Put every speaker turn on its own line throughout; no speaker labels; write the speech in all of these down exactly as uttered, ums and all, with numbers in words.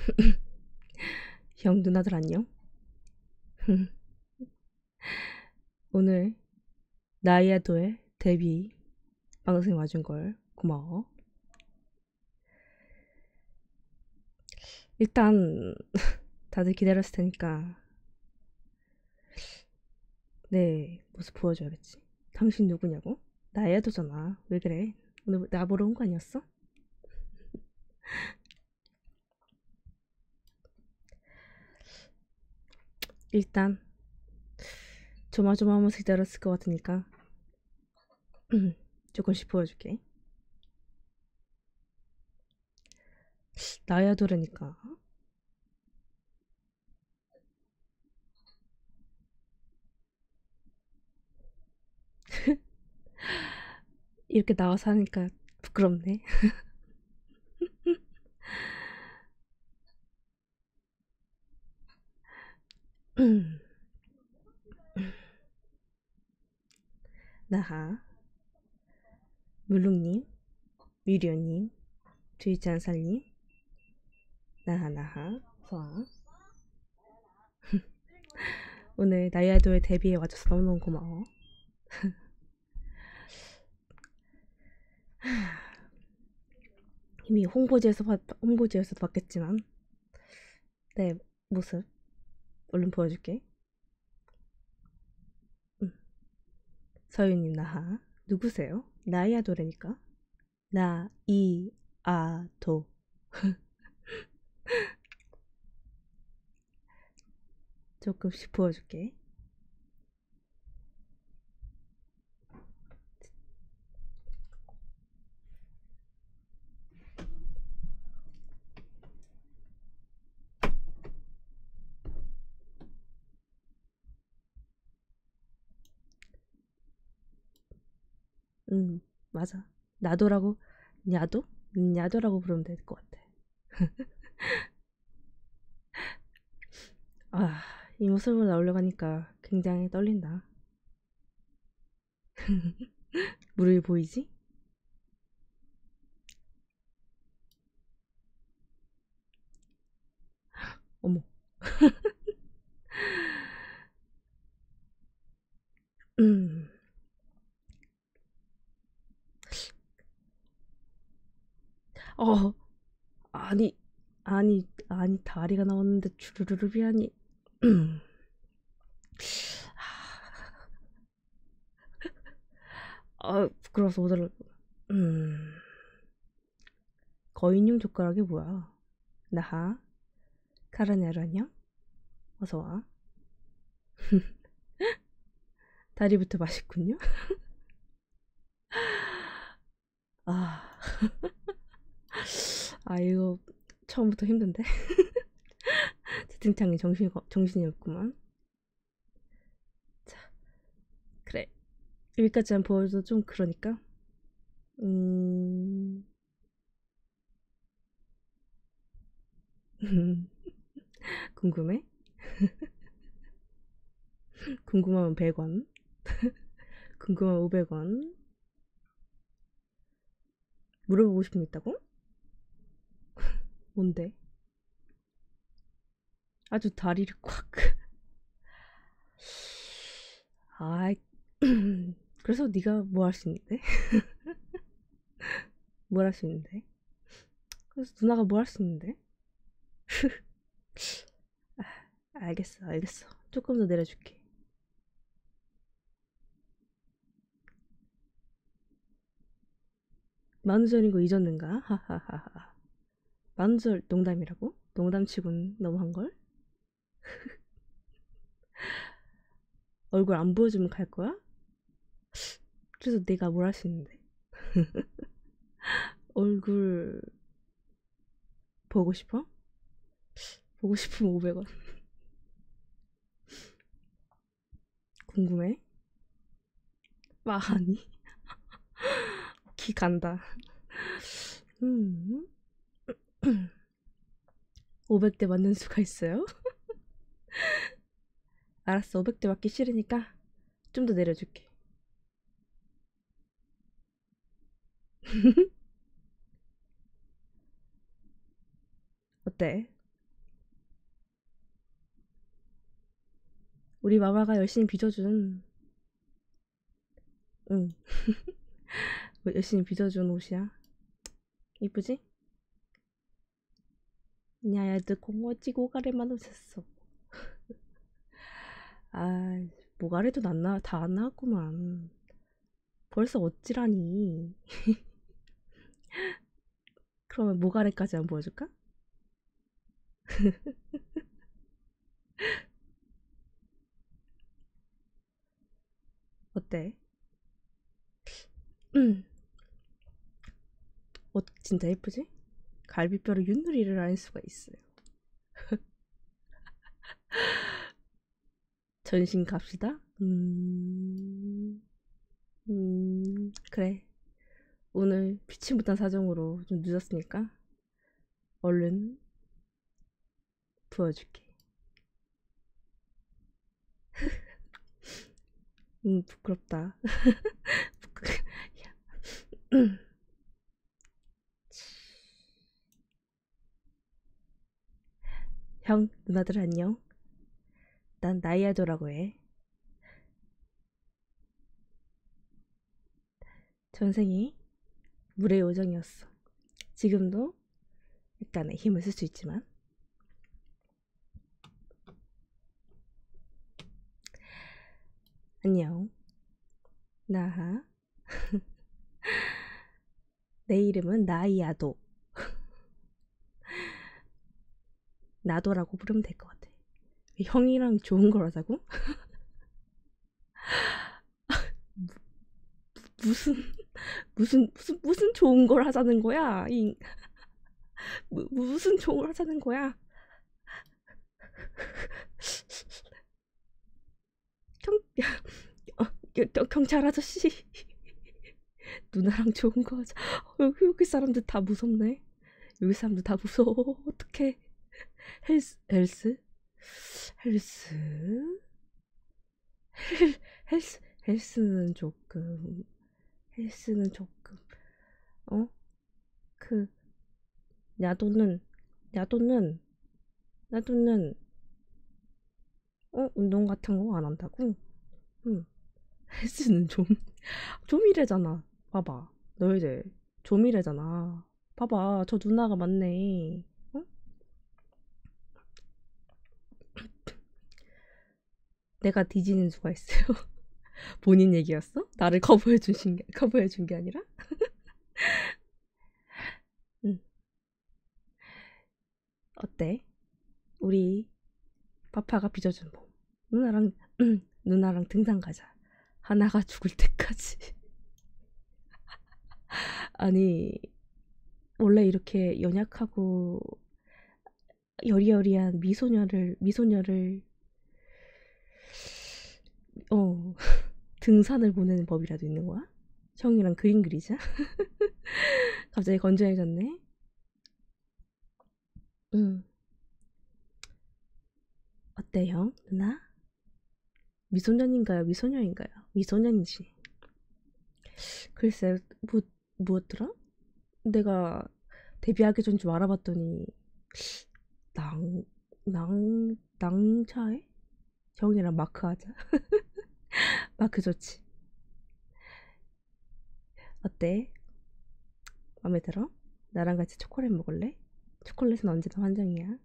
형 누나들 안녕. 오늘 나이아도의 데뷔 방송에 와준 걸 고마워. 일단 다들 기다렸을 테니까 내 모습 보여줘야겠지. 당신 누구냐고? 나이아도잖아. 왜 그래? 오늘 나 보러 온 거 아니었어? 일단 조마조마하면서 기다렸을 것 같으니까 조금씩 보여줄게. 나이아도라니까. 이렇게 나와서 하니까 부끄럽네. 나하, 물룩님, 미련님, 주이찬살님, 나하나하, 서아. 오늘 나이아도의 데뷔에 와줘서 너무너무 고마워. 이미 홍보지에서 봤, 홍보지에서도 봤겠지만 내 모습 얼른 보여줄게. 음. 서윤님 나하 누구세요? 나이아도래니까. 나이아도. 조금씩 보여줄게. 음 맞아. 나도라고 야도? 야도라고 부르면 될 것 같아. 아, 이 모습을 나오려고 하니까 굉장히 떨린다. 무릎이 보이지? 어머. 음. 어, 아니, 아니, 아니, 다리가 나왔는데 주르르르비하니. 아, 부끄러워서 못 알아. 음, 거인용 젓가락이 뭐야? 나하, 카라네르 안녕? 어서와. 다리부터 맛있군요. 아, 아, 이거 처음부터 힘든데? 채팅창이 정신이, 정신이 없구만. 자, 그래. 여기까지 한 보여도 좀 그러니까. 음, 궁금해? 궁금하면 백 원. 궁금하면 오백 원. 물어보고 싶은 게 있다고? 뭔데? 아주 다리를 꽉. 아이, 그래서 네가 뭐 할 수 있는데? 뭘 할 수 있는데? 그래서 누나가 뭐 할 수 있는데? 아, 알겠어, 알겠어. 조금 더 내려줄게. 만우절인 거 잊었는가? 하하하하. 만우절 농담이라고? 농담치곤 너무한걸? 얼굴 안 보여주면 갈 거야? 그래서 내가 뭘 할 수 있는데? 얼굴 보고 싶어? 보고 싶으면 오백 원. 궁금해? 아니, 기 간다. 음, 오백 대 맞는 수가 있어요? 알았어, 오백 대 맞기 싫으니까 좀 더 내려줄게. 어때? 우리 마마가 열심히 빚어준, 응, 열심히 빚어준 옷이야. 이쁘지? 야야, 너 공어찌 고가래만 오셨어. 아, 모가래도 나, 다 안 나왔구만. 벌써 어찌라니. 그러면 모가래까지 한번 보여줄까? 어때? 음, 옷 진짜 예쁘지? 갈비뼈로 윷놀이를 할 수가 있어요. 전신 갑시다. 음, 음, 그래. 오늘 피치 못한 사정으로 좀 늦었으니까 얼른 부어줄게. 음, 부끄럽다. 형, 누나들 안녕. 난 나이아도라고 해. 전생이 물의 요정이었어. 지금도 약간의 힘을 쓸 수 있지만. 안녕. 나하. 내 이름은 나이아도. 나도라고 부르면 될 것 같아. 형이랑 좋은 걸 하자고? 무슨 무슨 무슨 무슨 좋은 걸 하자는 거야? 이 무, 무슨 좋은 걸 하자는 거야? 경 어, 경- 경찰 아저씨 누나랑 좋은 거 하자. 어, 여기, 여기 사람들 다 무섭네. 여기 사람들 다 무서워. 어떡해. 헬스 헬스 헬스 헬, 헬스 헬스는 조금 헬스는 조금 어? 그 야도는 야도는 야도는 어? 운동 같은 거 안 한다고? 응. 헬스는 좀 좀 이래잖아. 봐봐. 너희들 좀 이래잖아. 봐봐. 저 누나가 맞네. 어? 내가 뒤지는 수가 있어요. 본인 얘기였어? 나를 커버해 주신 게 커버해 준 게 아니라? 응. 어때? 우리 파파가 빚어준 봄. 누나랑 음, 누나랑 등산 가자. 하나가 죽을 때까지. 아니 원래 이렇게 연약하고 여리여리한 미소녀를 미소녀를 어 등산을 보내는 법이라도 있는 거야? 형이랑 그림 그리자. 갑자기 건조해졌네. 응. 어때 형? 누나? 미소년인가요? 미소녀인가요? 미소년이지. 글쎄 뭐 뭐였더라? 내가 데뷔하기 전 좀 알아봤더니 낭, 낭, 낭차해? 형이랑 마크 하자. 마크 좋지. 어때? 맘에 들어? 나랑 같이 초콜릿 먹을래? 초콜릿은 언제나 환장이야.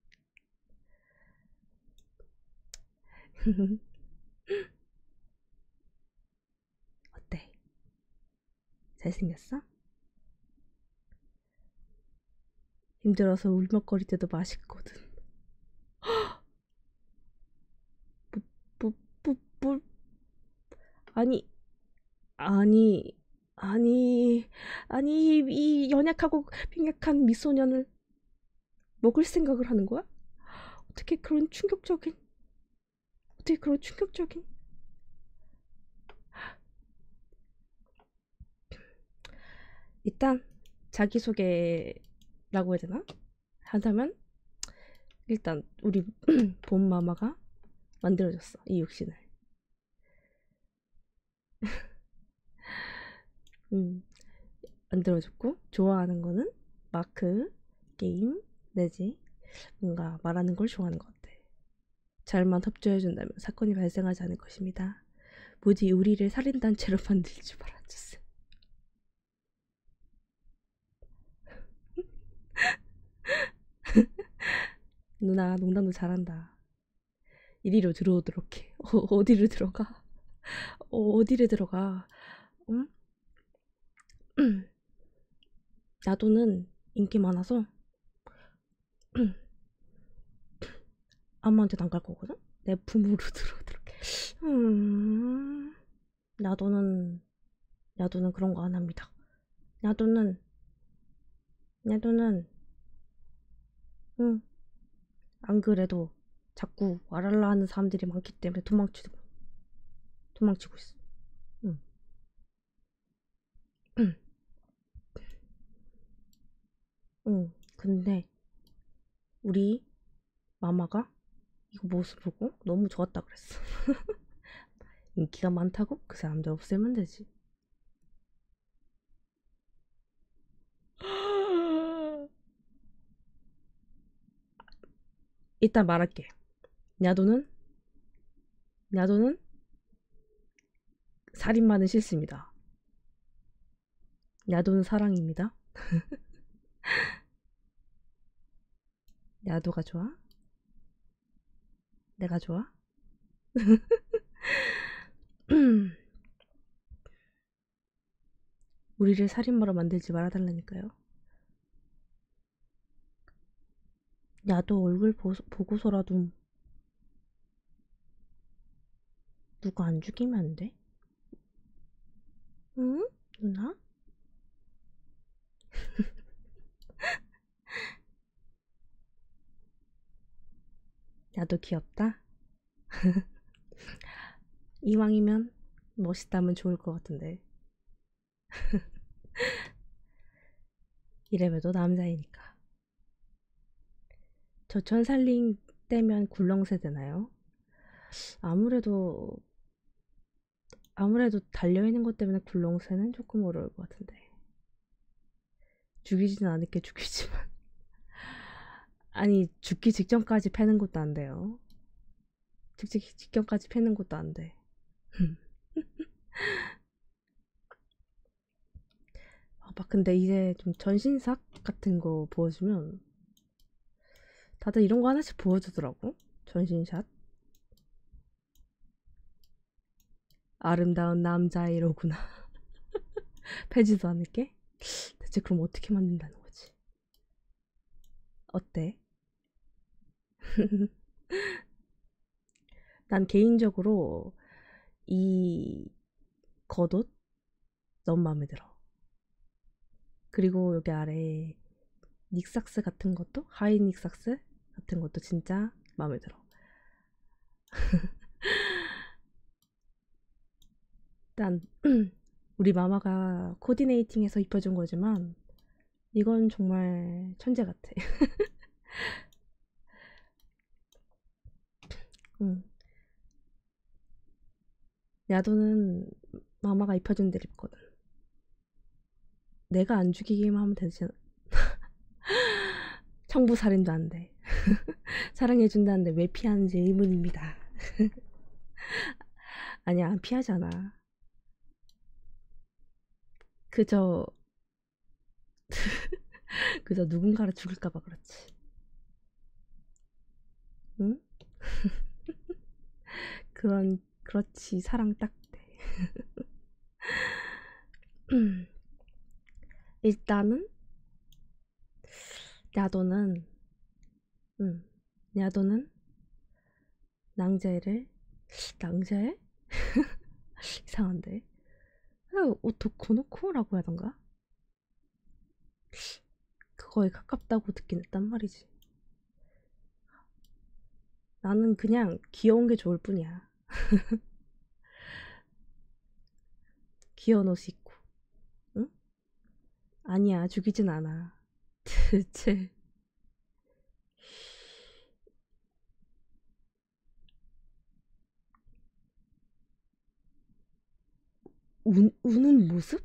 어때? 잘생겼어? 힘들어서 울먹거릴 때도 맛있거든. 뭐, 뭐, 뭐, 아니, 아니, 아니, 아니, 이 연약하고 빈약한 미소년을 먹을 생각을 하는 거야? 어떻게 그런 충격적인, 어떻게 그런 충격적인, 일단, 자기소개라고 해야 되나? 하자면, 일단, 우리 봄마마가 만들어줬어, 이 육신을. 음, 만들어줬고, 좋아하는 거는 마크, 게임, 내지, 뭔가 말하는 걸 좋아하는 것 같아. 잘만 협조해준다면 사건이 발생하지 않을 것입니다. 부디 우리를 살인단체로 만들지 말아주세요. 누나 농담도 잘한다. 이리로 들어오도록 해. 어, 어디로 들어가? 어, 어디를 들어가? 응? 야도는 인기 많아서 아무한테도 안 갈 거거든? 내 품으로 들어오도록 해. 음... 야도는 야도는 그런 거 안 합니다. 야도는 야도는 응. 안 그래도 자꾸 와랄라 하는 사람들이 많기 때문에 도망치고 도망치고 있어. 응. 응. 응. 근데 우리 마마가 이거 모습 보고 너무 좋았다 그랬어. 인기가 많다고 그 사람들 없애면 되지. 이따 말할게. 야도는 야도는 살인마는 싫습니다. 야도는 사랑입니다. 야도가 좋아? 내가 좋아? 우리를 살인마로 만들지 말아달라니까요. 야도 얼굴 보, 보고서라도 누가 안 죽이면 안 돼? 응? 누나? 야도 귀엽다? 이왕이면 멋있다면 좋을 것 같은데. 이래봬도 남자이니까. 저천 살림 떼면 굴렁쇠 되나요? 아무래도 아무래도 달려있는 것 때문에 굴렁쇠는 조금 어려울 것 같은데. 죽이지는 않을게 죽이지만. 아니 죽기 직전까지 패는 것도 안 돼요. 죽기 직전까지 패는 것도 안 돼. 막 근데 이제 좀 전신삭 같은 거 보여주면 다들 이런 거 하나씩 보여주더라고. 전신샷. 아름다운 남자이로구나. 패지도 않을게. 대체 그럼 어떻게 만든다는 거지? 어때? 난 개인적으로 이 겉옷 너무 마음에 들어. 그리고 여기 아래 닉삭스 같은 것도 하이 닉삭스 같은 것도 진짜 마음에 들어. 일단 우리 마마가 코디네이팅해서 입혀준 거지만 이건 정말 천재 같아. 응. 야도는 마마가 입혀준 대로 입거든. 내가 안 죽이기만 하면 되지. 청부살인도 안 돼. 사랑해준다는데 왜 피하는지 의문입니다. 아니야, 피하잖아. 그저 그저 누군가를 죽일까봐 그렇지. 응? 그런 그렇지 사랑 딱 돼. 일단은 야도는 응 야도는 낭자를 낭자에 이상한데 그냥 오토코노코라고 하던가 그거에 가깝다고 듣긴 했단 말이지. 나는 그냥 귀여운 게 좋을 뿐이야. 귀여운 옷 입고 응? 아니야 죽이진 않아. 대체 우, 우는 모습?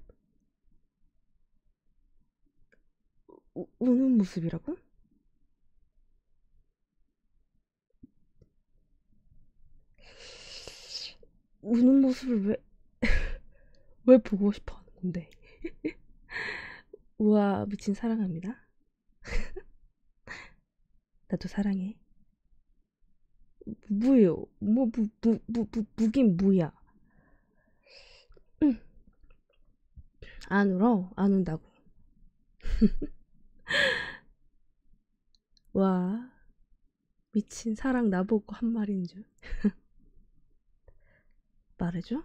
우, 우는 모습이라고? 우는 모습을 왜, 왜 보고 싶어 하는 건데. 우와, 미친 사랑합니다. 나도 사랑해. 무예요. 뭐, 무, 무, 무, 무, 무긴 무야. 응. 안 울어? 안 운다고. 와, 미친 사랑 나보고 한 말인 줄. 말해줘?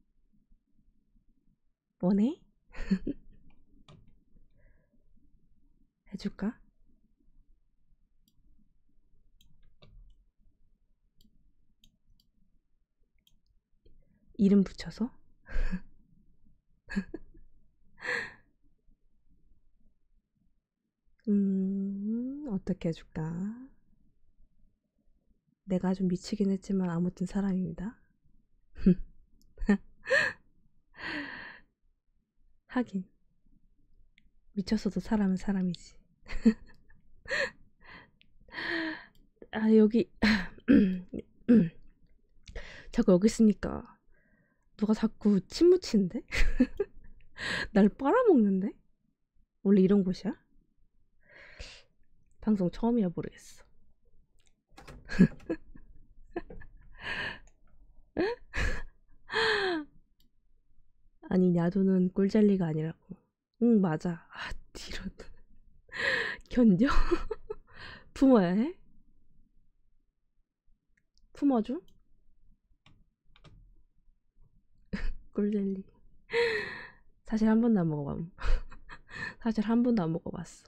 원해? 해줄까? 이름 붙여서? 음, 어떻게 해줄까? 내가 좀 미치긴 했지만 아무튼 사람입니다. 하긴 미쳤어도 사람은 사람이지. 아 여기 자꾸 여기 있으니까 누가 자꾸 침 묻히는데? 날 빨아먹는데? 원래 이런 곳이야? 방송 처음이라 모르겠어. 아니 야도는 꿀젤리가 아니라고. 응 맞아. 아 이런 견뎌? 품어야 해? 품어줘? 꿀젤리 사실 한 번도 안 먹어봐. 사실 한 번도 안 먹어봤어.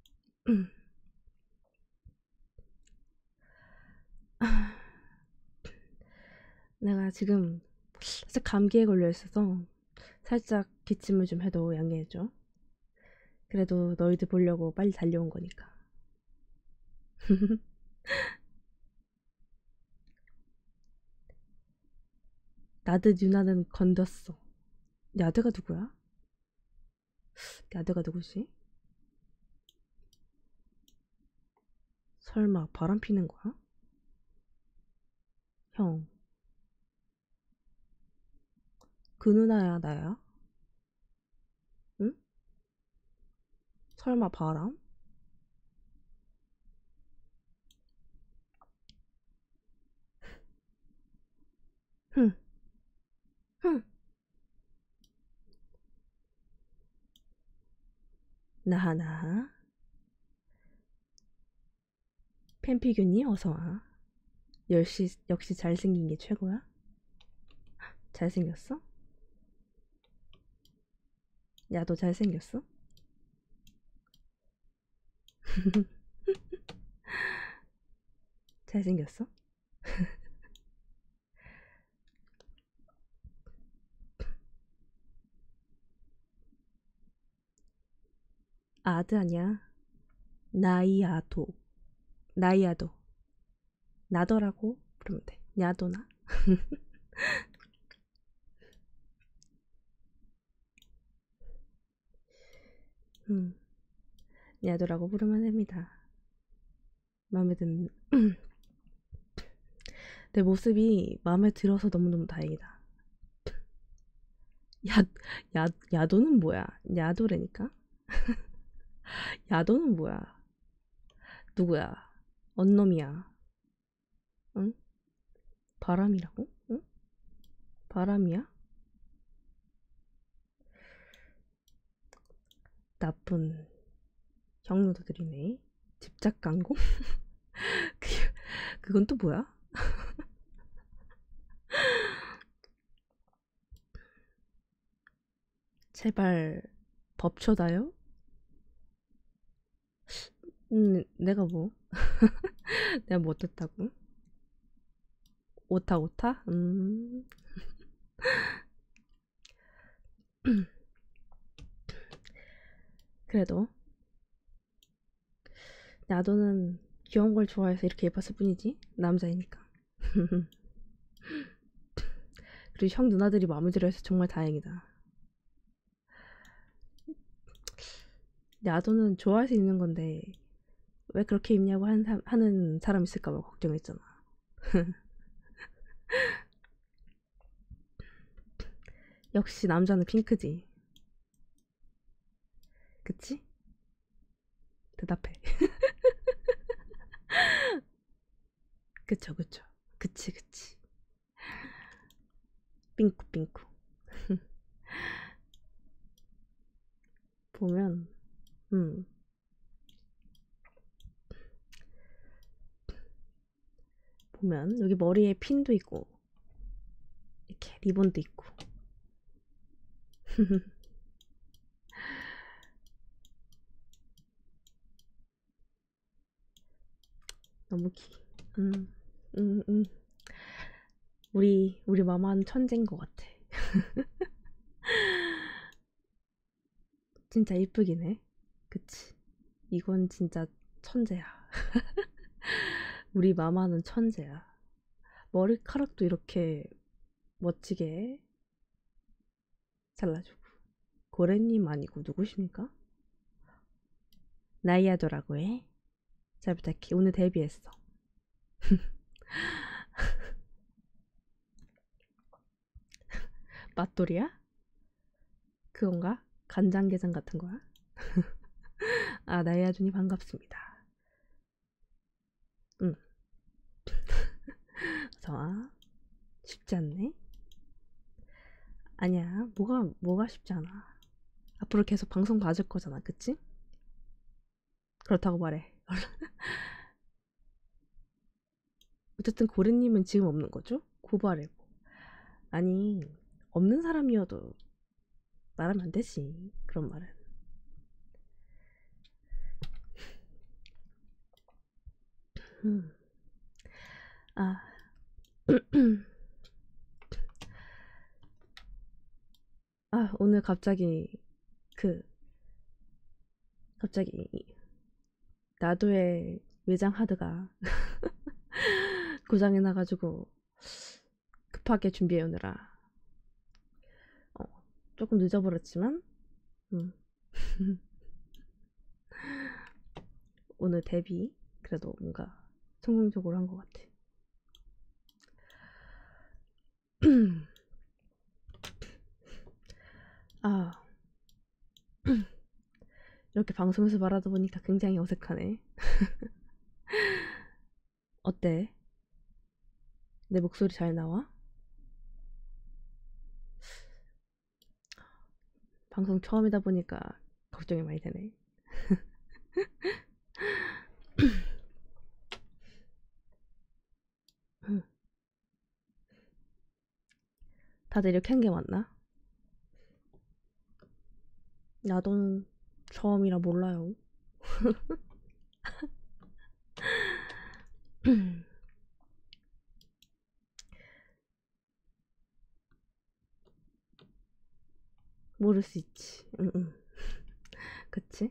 내가 지금 살짝 감기에 걸려 있어서 살짝 기침을 좀 해도 양해해줘. 그래도 너희들 보려고 빨리 달려온 거니까. 나드 누나는 건졌어. 야드가 누구야? 야드가 누구지? 설마 바람 피는 거야? 형, 그 누나야 나야? 응? 설마 바람? 흥, 흥. 나하나하. 팬피균이 어서와. 역시, 역시 잘생긴 게 최고야? 잘생겼어? 야, 너 잘생겼어? 잘생겼어? 아드 아니야. 나이아도. 나이아도. 나더라고 부르면 돼. 야도나? 음, 야도라고 부르면 됩니다. 마음에 드는 내 모습이 마음에 들어서 너무너무 다행이다. 야, 야, 야도는 뭐야? 야도래니까? 야도는 뭐야? 누구야? 언놈이야. 응? 바람이라고? 응? 바람이야? 나쁜 형누들이네. 집착 강공? 그, 그건 또 뭐야? 제발 법쳐다요? 음, 내가 뭐? 내가 뭐 어땠다고? 오타 오타? 음. 그래도 나도는 귀여운 걸 좋아해서 이렇게 예뻤을 뿐이지. 남자이니까. 그리고 형 누나들이 마음에 들어해서 정말 다행이다. 나도는 좋아할 수 있는 건데 왜 그렇게 입냐고 하는, 사, 하는 사람 있을까봐 걱정했잖아. 역시 남자는 핑크지. 그치? 대답해. 그쵸, 그쵸. 그치, 그치. 삥꾸, 삥꾸. 보면, 음, 보면, 여기 머리에 핀도 있고, 이렇게 리본도 있고. 너무 기, 음, 음, 음. 우리, 우리 마마는 천재인 것 같아. 진짜 이쁘긴 해. 그치? 이건 진짜 천재야. 우리 마마는 천재야. 머리카락도 이렇게 멋지게 잘라주고. 고래님 아니고 누구십니까? 나이아도라고 해. 잘 부탁해. 오늘 데뷔했어. 맛돌이야? 그건가? 간장게장 같은 거야? 아, 나이아준이 반갑습니다. 응. 좋아. 쉽지 않네. 아니야. 뭐가, 뭐가 쉽지 않아. 앞으로 계속 방송 봐줄 거잖아. 그치? 그렇다고 말해. 어쨌든 고래님은 지금 없는 거죠? 고발해고. 아니, 없는 사람이어도 말하면 안 되지. 그런 말은. 음. 아. 아, 오늘 갑자기 그 갑자기 나도의 외장 하드가 고장이 나가지고 급하게 준비해 오느라 어, 조금 늦어버렸지만 음. 오늘 데뷔 그래도 뭔가 성공적으로 한 것 같아. 아 이렇게 방송에서 말하다 보니까 굉장히 어색하네. 어때? 내 목소리 잘 나와? 방송 처음이다 보니까 걱정이 많이 되네. 다들 이렇게 한 게 맞나? 나도 처음이라 몰라요. 모를 수 있지. 응, 응. 그치?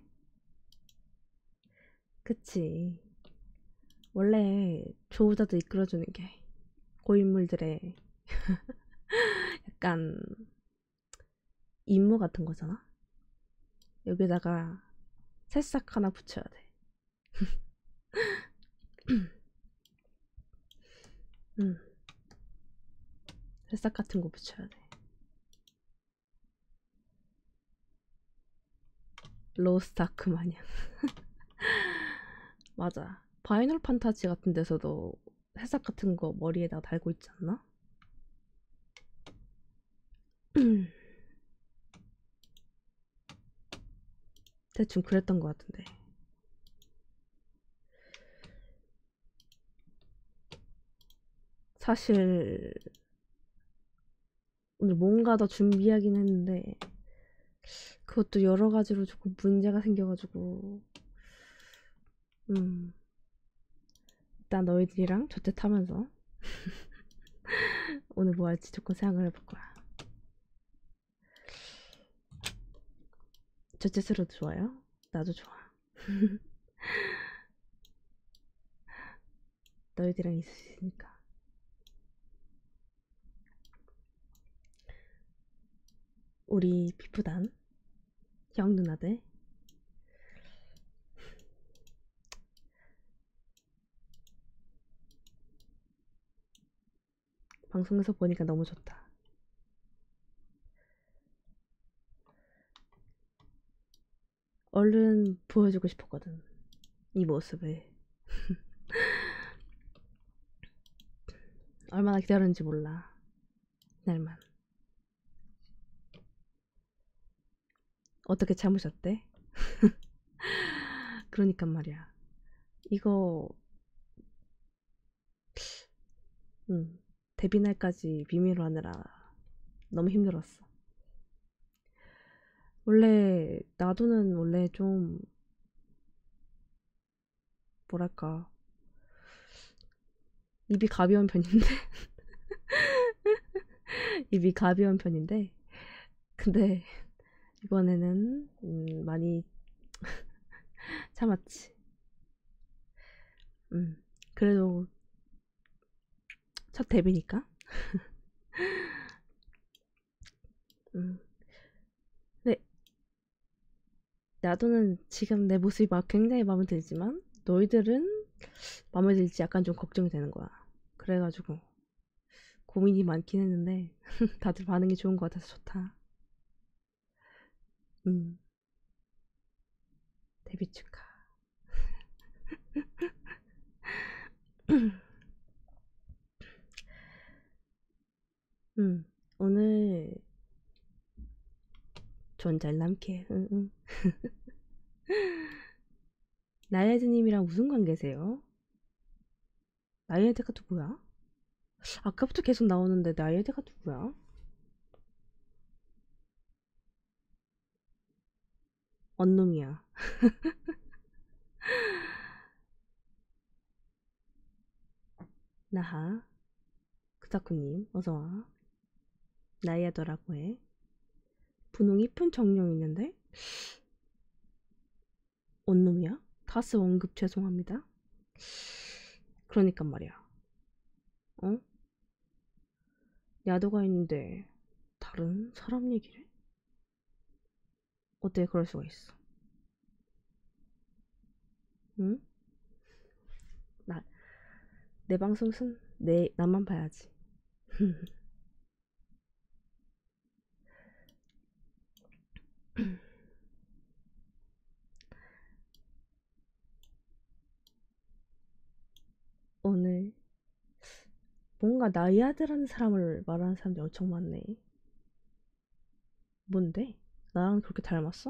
그치. 원래 조우자도 이끌어주는 게 고인물들의 약간 임무 같은 거잖아. 여기다가 새싹 하나 붙여야 돼. 응. 새싹 같은 거 붙여야 돼. 로스트아크 마냥. 맞아. 바이널 판타지 같은 데서도 새싹 같은 거 머리에다 달고 있지 않나? 대충 그랬던 것 같은데. 사실 오늘 뭔가 더 준비하긴 했는데 그것도 여러 가지로 조금 문제가 생겨가지고 음 일단 너희들이랑 저택하면서 오늘 뭐 할지 조금 생각을 해볼 거야. 저체스로도 좋아요? 나도 좋아. 너희들이랑 있을 수 있으니까. 우리 비프단 형 누나들 방송에서 보니까 너무 좋다. 얼른 보여주고 싶었거든, 이 모습을. 얼마나 기다렸는지 몰라, 날만. 어떻게 참으셨대? 그러니까 말이야. 이거 음, 데뷔 날까지 비밀로 하느라 너무 힘들었어. 원래 나도는 원래 좀 뭐랄까 입이 가벼운 편인데 입이 가벼운 편인데 근데 이번에는 음, 많이 참았지. 음, 그래도 첫 데뷔니까. 음, 근데 나도는 지금 내 모습이 막 굉장히 마음에 들지만 너희들은 마음에 들지 약간 좀 걱정이 되는 거야. 그래가지고 고민이 많긴 했는데 다들 반응이 좋은 것 같아서 좋다. 음, 데뷔 축하. 음, 오늘 존잘남게. 응, 응. 나야드님이랑 무슨 관계세요? 나야드가 누구야? 아까부터 계속 나오는데 나야드가 누구야? 언놈이야. 나하. 크다쿠님 어서와. 나야더라고 해. 분홍 이쁜 정령 있는데? 언놈이야? 다스 언급 죄송합니다. 그러니까 말이야. 어? 야도가 있는데 다른 사람 얘기를? 어떻게 그럴 수가 있어? 응? 나, 내 방송은 내, 나만 봐야지. 오늘 뭔가 나이아드라는 사람을 말하는 사람들이 엄청 많네. 뭔데? 나랑 그렇게 닮았어?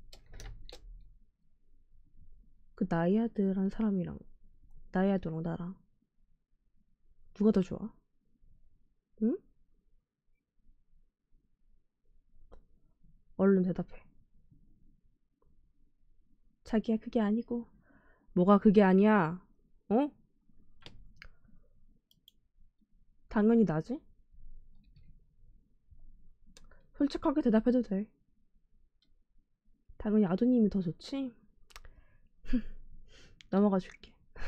그 나이아드라는 사람이랑 나이아드랑 나랑 누가 더 좋아? 응? 얼른 대답해. 자기야 그게 아니고. 뭐가 그게 아니야? 어? 당연히 나지? 솔직하게 대답해도 돼. 당연히 아드님이 더 좋지? 넘어가 줄게.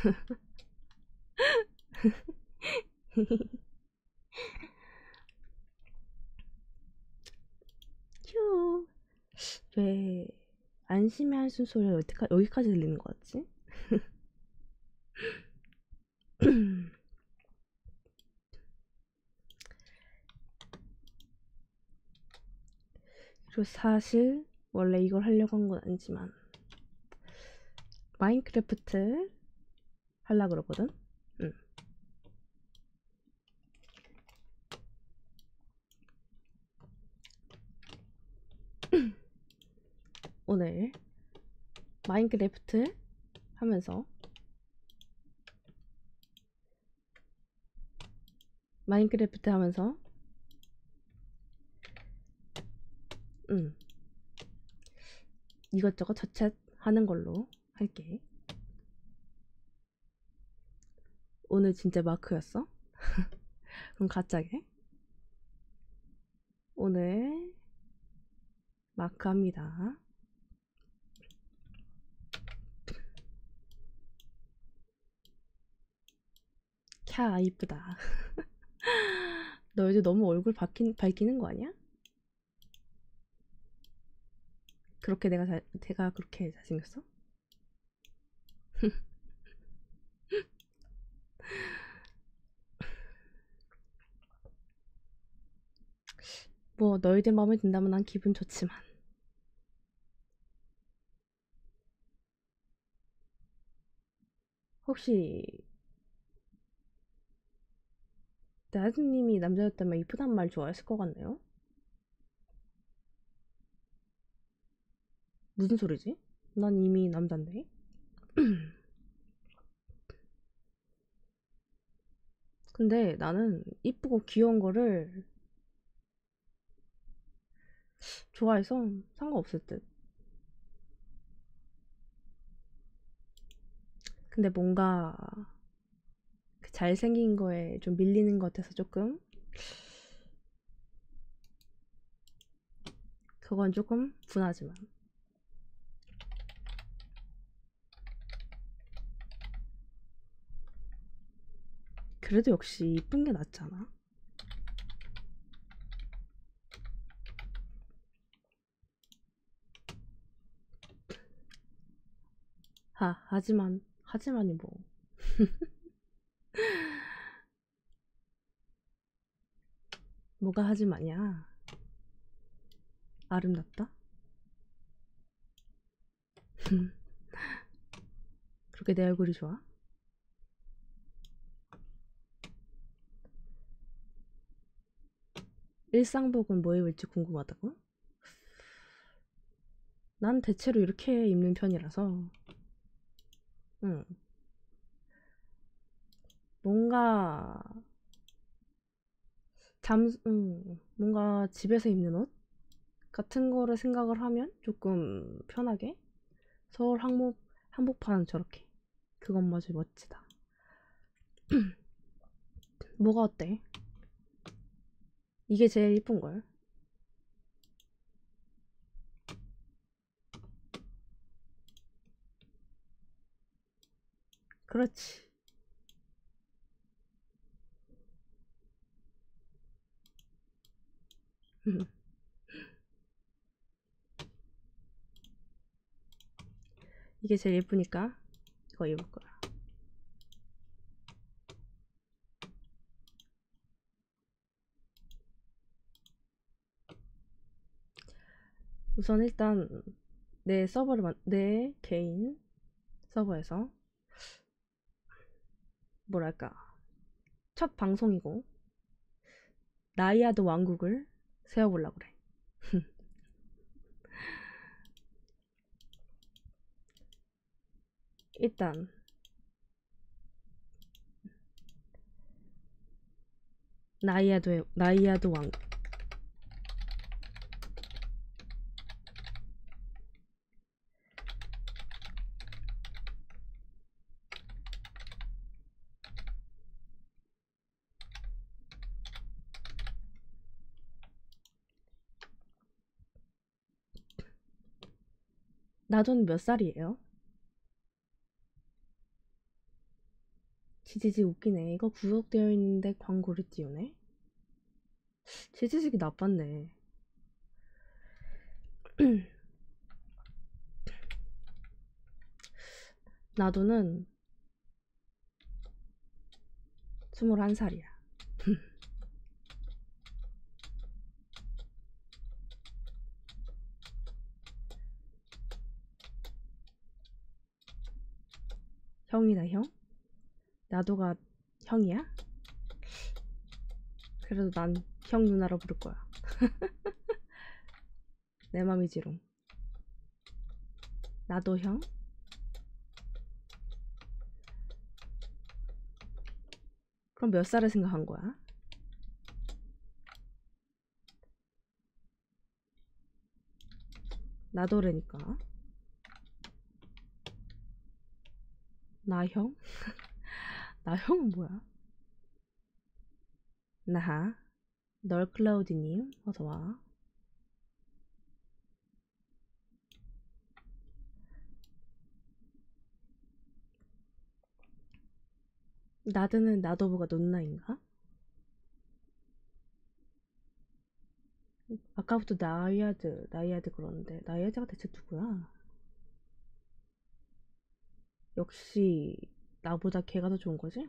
휴. 왜 안심의 한숨 소리가 여기까지, 여기까지 들리는 거 같지? 그리고 사실 원래 이걸 하려고 한 건 아니지만 마인크래프트 하려고 그러거든? 응. 오늘 마인크래프트 하면서 마인크래프트 하면서 응, 이것저것 저챗 하는 걸로 할게. 오늘 진짜 마크였어? 그럼 가짜게? 오늘 마크 합니다. 캬 이쁘다. 너 이제 너무 얼굴 밝히, 밝히는 거 아니야? 그렇게 내가 잘, 내가 그렇게 잘생겼어? 뭐 너희들 마음에 든다면 난 기분 좋지만 혹시 나즈님이 남자였다면 이쁘단 말 좋아했을 것 같네요? 무슨 소리지? 난 이미 남잔데? 근데 나는 이쁘고 귀여운 거를 좋아해서 상관없을 듯. 근데 뭔가 그 잘생긴 거에 좀 밀리는 것 같아서 조금 그건 조금 분하지만 그래도 역시 이쁜 게 낫잖아. 하, 하지만 하지만이 뭐 뭐가 하지만이야. 아름답다? 그렇게 내 얼굴이 좋아? 일상복은 뭐 입을지 궁금하다고? 난 대체로 이렇게 입는 편이라서 응. 뭔가 잠, 음, 뭔가 집에서 입는 옷 같은 거를 생각을 하면 조금 편하게 서울 항복, 한복판은 저렇게 그건 마저 멋지다. 뭐가 어때? 이게 제일 이쁜걸? 그렇지. 이게 제일 예쁘니까 이거 입을 거야. 우선 일단 내 서버를 만, 내 개인 서버에서 뭐랄까 첫 방송이고 나이아드 왕국을 세워보려고 그래. 일단 나이아드 나이아드 왕국. 나돈 몇 살이에요? 지지직 웃기네. 이거 구독되어 있는데 광고를 띄우네. 지지직이 나빴네. 나도는 스물한 살이야. 형이다 형? 나도가 형이야? 그래도 난 형 누나로 부를 거야. 내 맘이지롱. 나도 형? 그럼 몇 살을 생각한 거야? 나도래니까. 나 형? 나 형은 뭐야? 나하. 널클라우디님 어서와. 나드는 나도보가 논나인가? 아까부터 나이아드 나이아드 그러는데 나이아드가 대체 누구야? 역시 나보다 걔가 더 좋은 거지?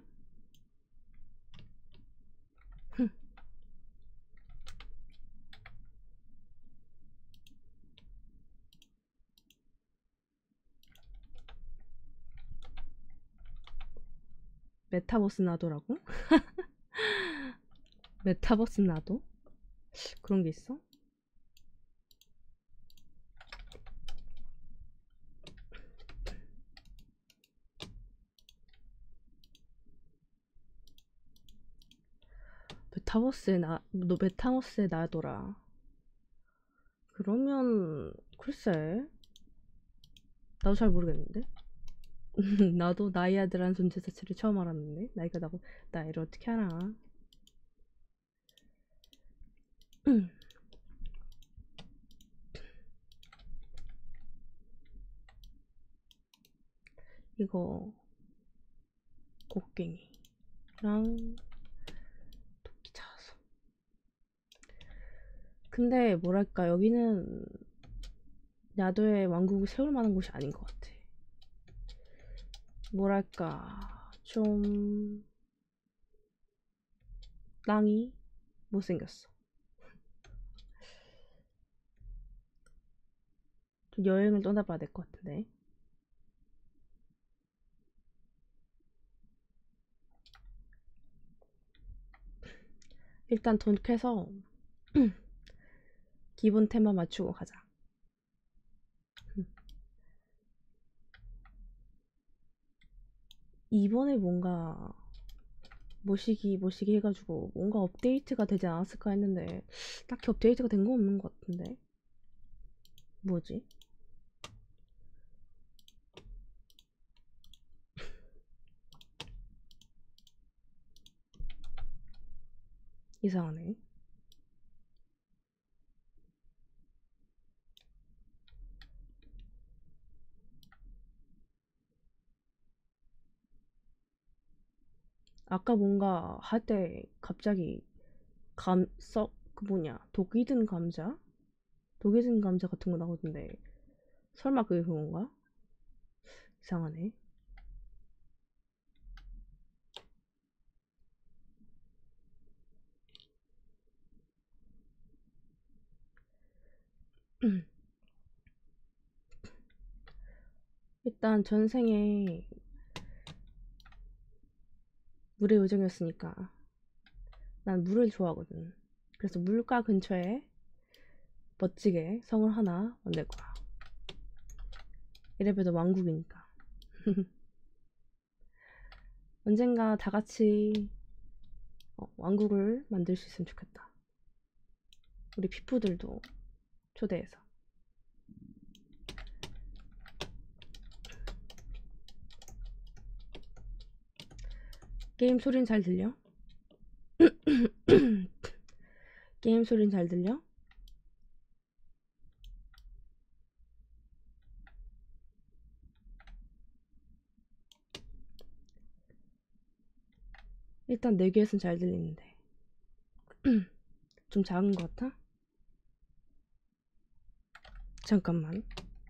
메타버스 나도라고? 메타버스 나도? 그런 게 있어? 메타버스에 나, 너 메타버스에 나더라. 그러면 글쎄, 나도 잘 모르겠는데. 나도 나이아드라는 존재 자체를 처음 알았는데 나이가 나고 나이를 어떻게 알아? 이거 곡괭이랑 도끼 찾아서. 근데 뭐랄까 여기는 야도의 왕국을 세울 만한 곳이 아닌 것 같아. 뭐랄까 좀 땅이 못생겼어. 좀 여행을 떠나봐야 될 것 같은데. 일단 돈 캐서 기본 테마 맞추고 가자. 이번에 뭔가 모시기 모시기 해가지고 뭔가 업데이트가 되지 않았을까 했는데 딱히 업데이트가 된 거 없는 것 같은데. 뭐지? 이상하네. 아까 뭔가 할 때 갑자기 감, 썩, 그 뭐냐, 독이 든 감자? 독이 든 감자 같은 거 나오던데 설마 그게 그건가? 이상하네. 일단 전생에 물의 요정이었으니까 난 물을 좋아하거든. 그래서 물가 근처에 멋지게 성을 하나 만들 거야. 이래봬도 왕국이니까. 언젠가 다 같이 어, 왕국을 만들 수 있으면 좋겠다. 우리 피부들도 초대해서. 게임 소린 잘 들려? 게임 소린 잘 들려? 일단 내 귀에선 잘 들리는데 좀 작은 것 같아? 잠깐만.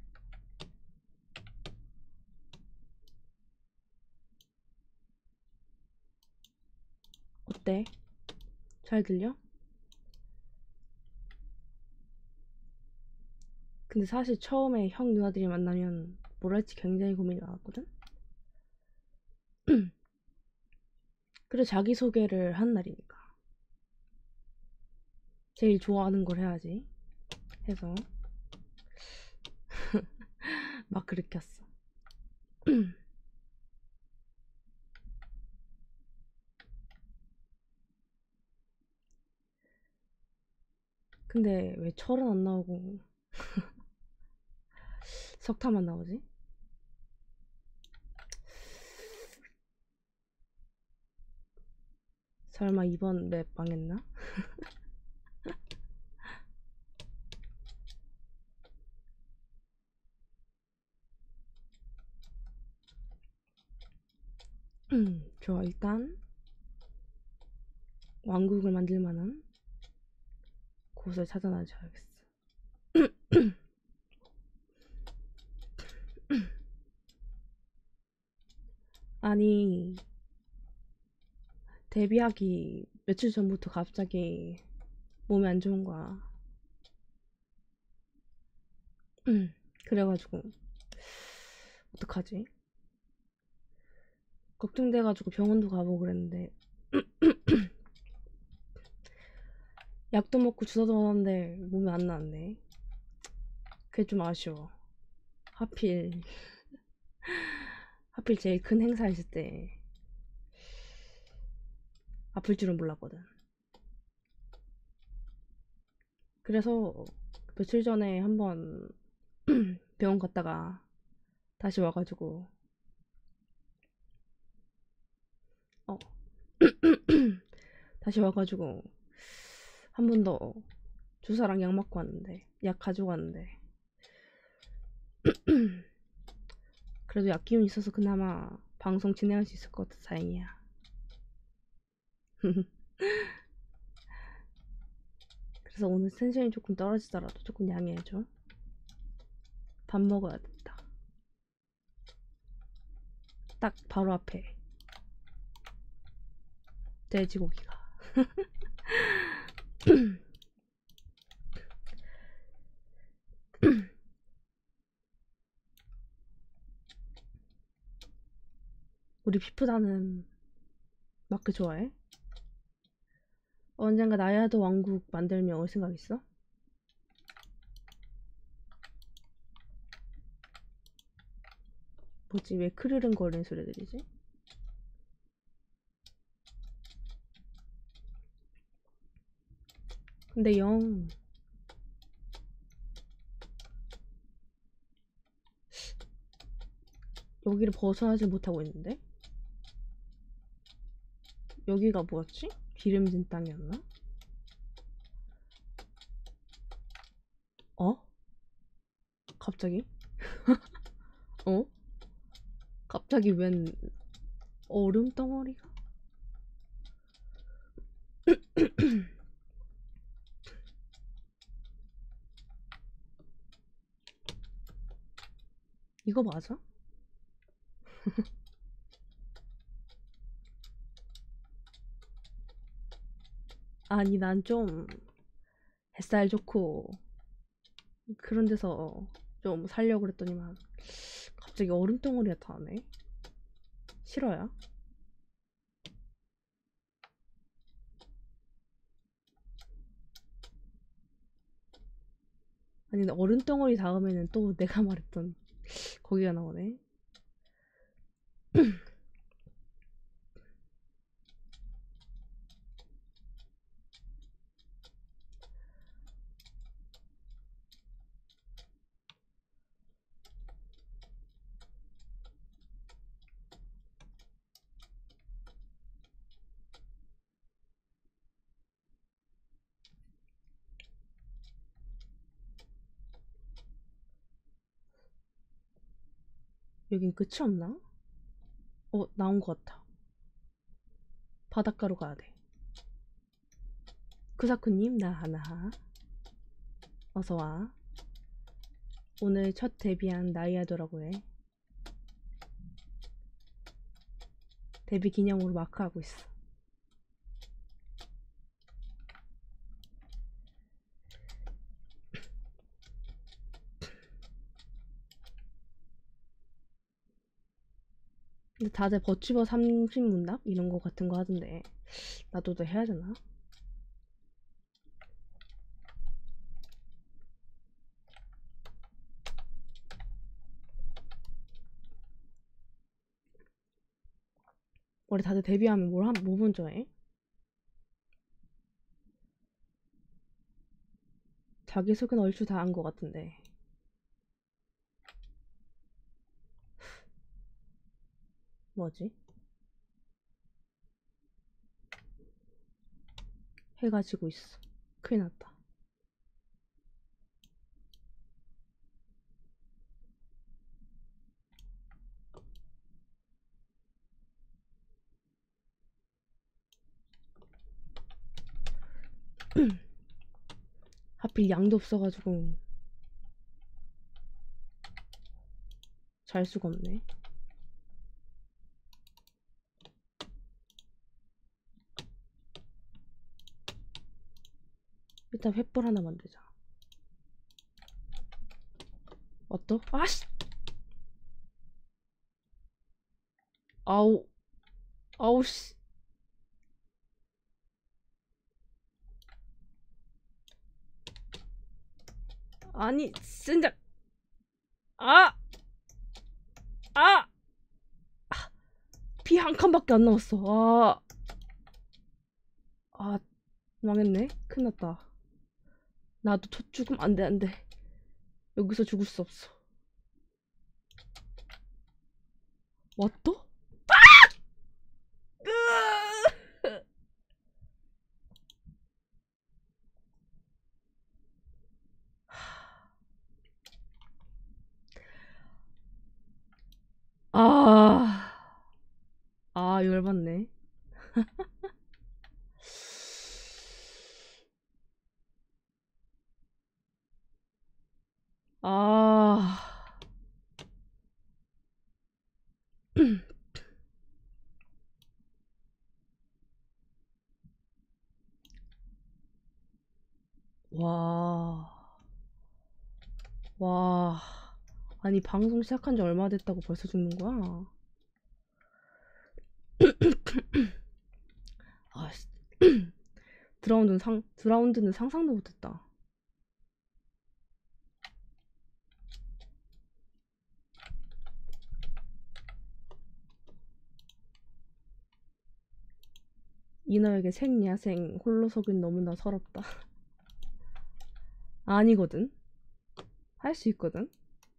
어때? 잘 들려? 근데 사실 처음에 형 누나들이 만나면 뭘 할지 굉장히 고민이 많았거든? 그래 자기소개를 한 날이니까 제일 좋아하는 걸 해야지 해서 막 그렇게 했어. 근데 왜 철은 안 나오고 석탄만 나오지? 설마 이번 맵 망했나? 좋아. 일단 왕국을 만들 만한 곳을 찾아놔줘야겠어. 아니 데뷔하기 며칠 전부터 갑자기 몸이 안 좋은 거야. 그래가지고 어떡하지? 걱정돼가지고 병원도 가보고 그랬는데 약도 먹고 주사도 맞았는데 몸이 안 나았네. 그게 좀 아쉬워. 하필 하필 제일 큰 행사 있을 때 아플 줄은 몰랐거든. 그래서 며칠 전에 한번 병원 갔다가 다시 와가지고 어 다시 와가지고 한 번 더 주사랑 약 맞고 왔는데 약 가지고 왔는데 그래도 약 기운 있어서 그나마 방송 진행할 수 있을 것 같아. 다행이야. 그래서 오늘 텐션이 조금 떨어지더라도 조금 양해해줘. 밥 먹어야 된다. 딱 바로 앞에 돼지고기가. 우리 피프다는 마크 좋아해? 언젠가 나야도 왕국 만들면 올 생각 있어? 뭐지? 왜 크르릉거리는 소리 들리지? 근데 영 여기를 벗어나지 못하고 있는데? 여기가 뭐였지? 기름진 땅이었나? 어? 갑자기? 어? 갑자기 웬 얼음 덩어리가? 이거 맞아? 아니 난 좀 햇살 좋고 그런 데서 좀 살려고 그랬더니만 갑자기 얼음 덩어리 나타나네. 싫어요? 아니 근데 얼음 덩어리 다음에는 또 내가 말했던 거기가 나오네. 여긴 끝이 없나? 어 나온 것 같아. 바닷가로 가야 돼. 쿠사쿠님 나 하나 어서와. 오늘 첫 데뷔한 나이아도라고 해. 데뷔 기념으로 마크하고 있어. 근데 다들 버추버 삼십 문답? 이런 거 같은 거 하던데 나도 더 해야 되나? 원래 다들 데뷔하면 뭘, 한, 뭐 먼저 해? 자기소개는 얼추 다 한 거 같은데 뭐지? 해가 지고 있어. 큰일 났다. 하필 양도 없어가지고 잘 수가 없네. 일단 횃불 하나 만들자. 어떠? 아씨! 아우 아우 씨. 아니 진짜. 아! 아! 피 한 칸밖에 안 남았어. 아. 아, 망했네. 큰일 났다. 나도 첫 죽음. 안 돼, 안 돼. 여기서 죽을 수 없어. 왔다? 아, 아, 열받네. 아, 와, 와. 아니, 방송 시작한 지 얼마 됐다고 벌써 죽는 거야? 아, 씨. 드라운드는 상, 드라운드는 상상도 못했다. 이너에게 생야생 홀로 서긴 너무나 서럽다. 아니거든. 할 수 있거든.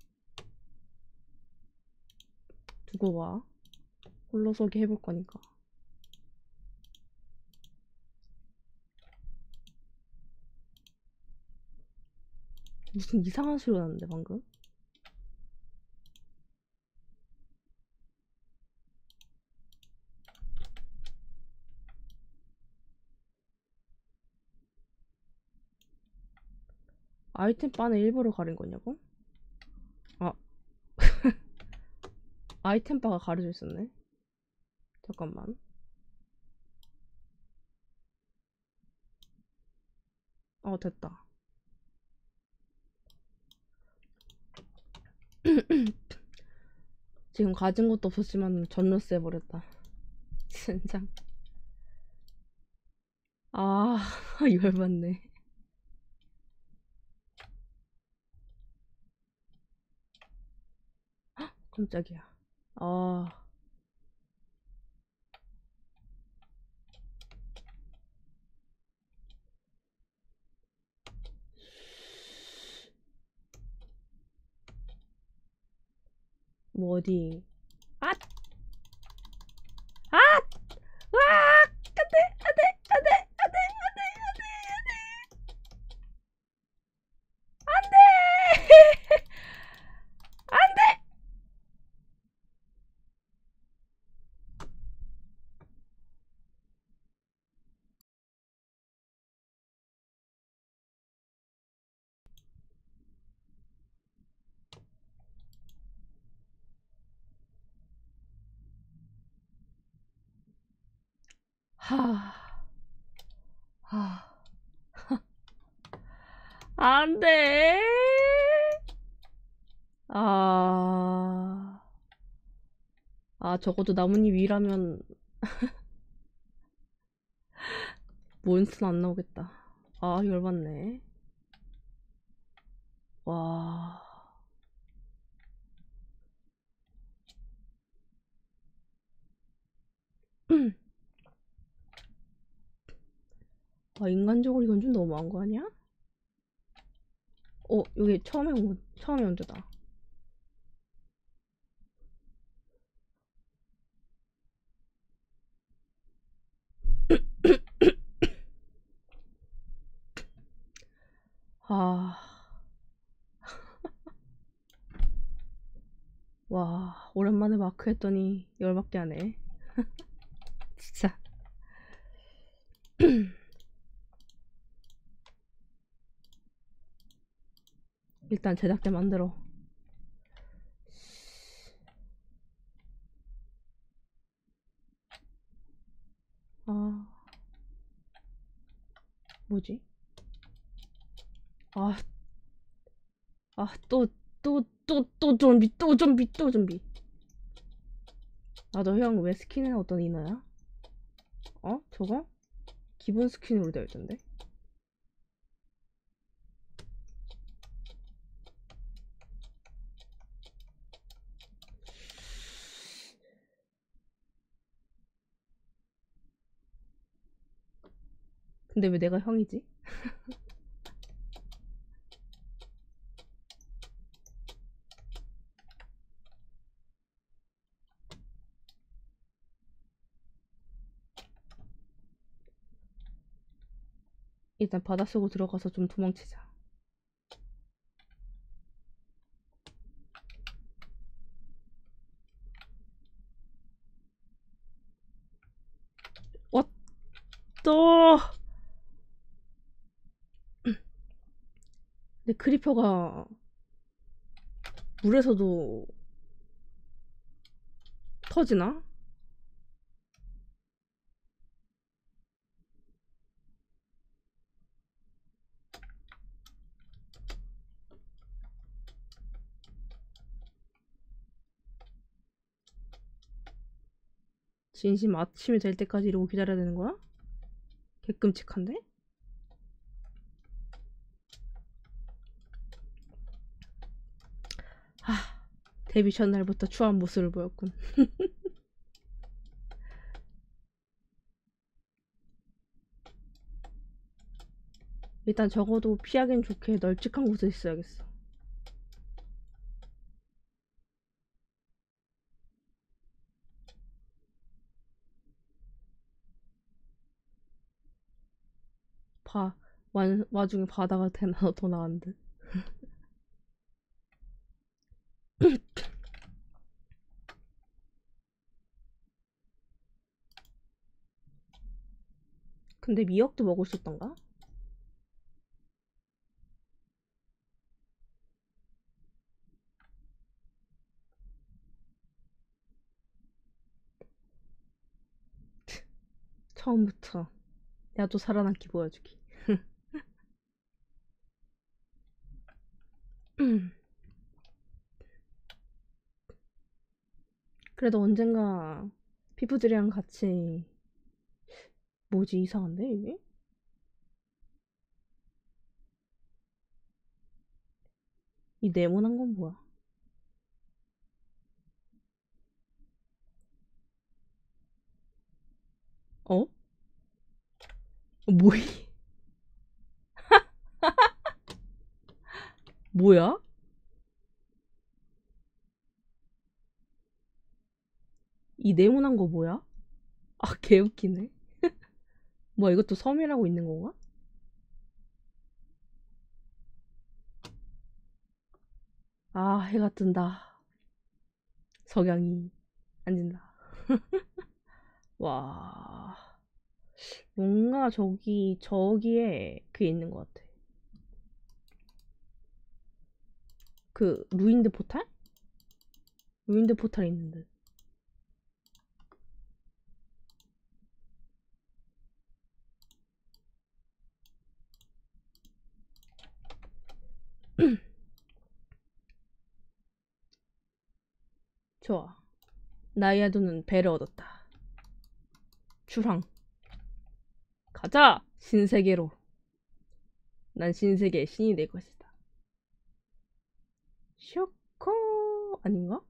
두고 봐. 홀로 서기 해볼 거니까. 무슨 이상한 소리 났는데 방금? 아이템 바는 일부러 가린 거냐고? 아, 아이템 바가 가려져 있었네. 잠깐만. 어, 됐다. 지금 가진 것도 없었지만 전로스 해버렸다. 진짜. 아, 열받네. 깜짝이야. 아, 뭐 어디? 아, 아, 와, 안돼, 안돼, 안돼, 안돼, 안돼, 안돼, 안돼. 하, 하, 안돼. 아, 아, 적어도 나뭇잎 위라면 몬스는 안 나오겠다. 아, 열받네. 와. 아, 인간적으로 이건 좀 너무한 거 아니야? 어, 여기 처음에 온, 거- 처음에 온 데다. 아, 와, 오랜만에 마크 했더니 열받게 하네. 진짜. 일단 제작대 만들어. 아, 뭐지? 아, 아, 또, 또, 또, 또 좀비, 또 좀비, 또 좀비. 아, 너 형 왜 스킨은 어떤 이너야? 어? 저거? 기본 스킨으로 되어 있던데? 근데 왜 내가 형이지? 일단 바닷속으로 들어가서 좀 도망치자. 어, 또! 근데 크리퍼가 물에서도 터지나? 진심 아침이 될 때까지 이러고 기다려야 되는 거야? 개끔찍한데? 하, 데뷔 전날부터 추한 모습을 보였군. 일단 적어도 피하긴 좋게 널찍한 곳에 있어야겠어. 봐, 완, 와중에 바다가 되나 더 나은 듯. 근데 미역도 먹을 수 있던가? 처음부터 야도 살아남기 보여주기. 그래도 언젠가 피부들이랑 같이 뭐지 이상한데 이게? 이 네모난 건 뭐야? 어? 뭐이? 뭐야? 이 네모난 거 뭐야? 아 개웃기네. 뭐야 이것도 섬이라고 있는 건가? 아 해가 뜬다. 석양이 안 진다. 와 뭔가 저기 저기에 그게 있는 것 같아. 그 루인드 포탈? 루인드 포탈이 있는 듯. 좋아. 나이아도는 배를 얻었다. 출항. 가자! 신세계로. 난 신세계의 신이 될 것이다. 쇼커 아닌가?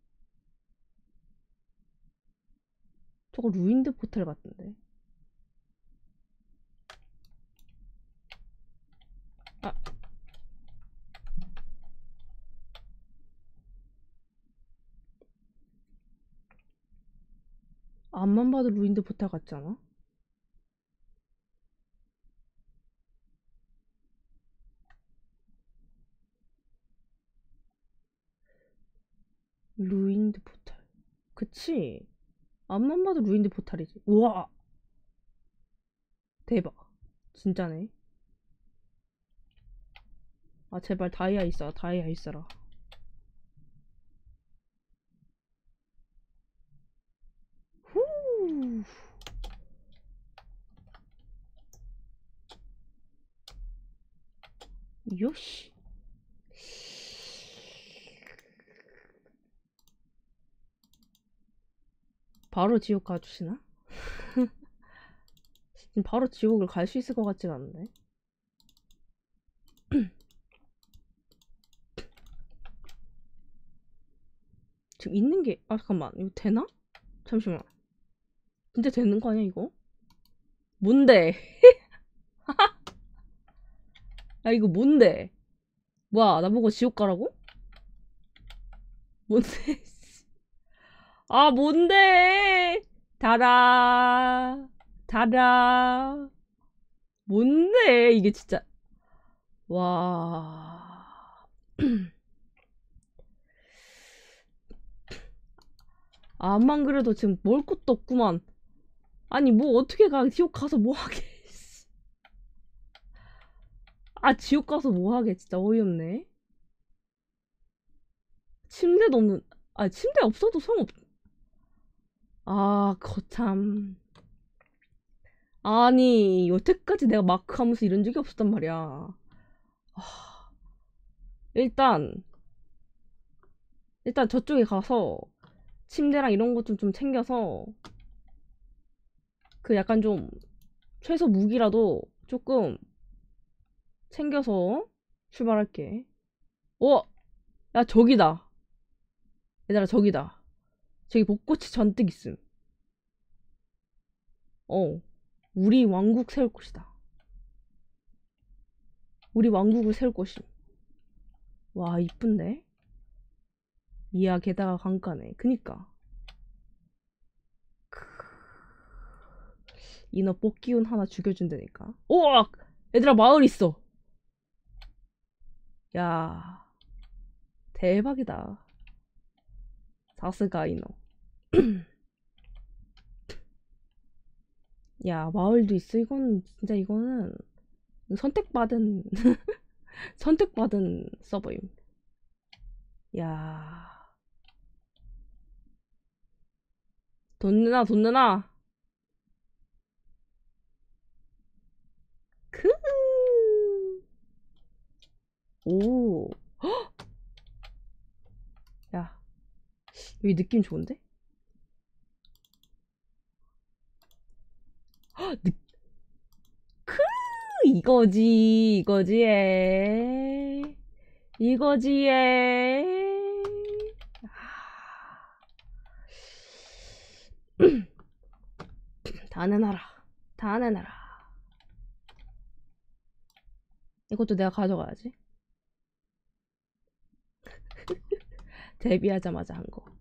저거 루인드 포탈 같은데. 아, 앞만 봐도 루인드 포탈 같지 않아? 루인드 포탈. 그치? 앞만 봐도 루인드 포탈이지. 우와! 대박. 진짜네. 아, 제발 다이아 있어. 다이아 있어라. 후. 요시. 바로 지옥 가주시나? 지금 바로 지옥을 갈 수 있을 것 같진 않은데. 지금 있는 게, 아, 잠깐만. 이거 되나? 잠시만. 진짜 되는 거 아니야, 이거? 뭔데? 야, 이거 뭔데? 뭐야, 나보고 지옥 가라고? 뭔데? 아, 뭔데? 달아. 달아. 뭔데? 이게 진짜. 와. 암만 그래도 지금 먹을 것도 없구만. 아니, 뭐 어떻게 가? 지옥 가서 뭐 하게. 아, 지옥 가서 뭐 하게. 진짜 어이없네. 침대도 없는, 아, 침대 없어도 소용없, 아, 거참. 아니, 여태까지 내가 마크 하면서 이런 적이 없었단 말이야. 아, 일단, 일단 저쪽에 가서 침대랑 이런 것 좀 좀 챙겨서 그 약간 좀 최소 무기라도 조금 챙겨서 출발할게. 어? 야, 저기다. 얘들아, 저기다. 저기 벚꽃이 잔뜩 있음. 어. 우리 왕국 세울 곳이다. 우리 왕국을 세울 곳임. 와, 이쁜데? 이야, 게다가 강가네. 그니까. 이너 뽑기운 하나 죽여준다니까. 오! 얘들아, 마을 있어. 야, 대박이다. 사스가 이너. 야, 마을도 있어. 이건 진짜 이거는 선택받은 선택받은 서버임. 야, 돈 내놔, 돈 내놔. 크. 오. 야, 여기 느낌 좋은데? 느... 크. 이거지, 이거지, 에. 이거지, 에. 다 내놔라. 다 내놔라. 이것도 내가 가져가야지. 데뷔하자마자 한 거.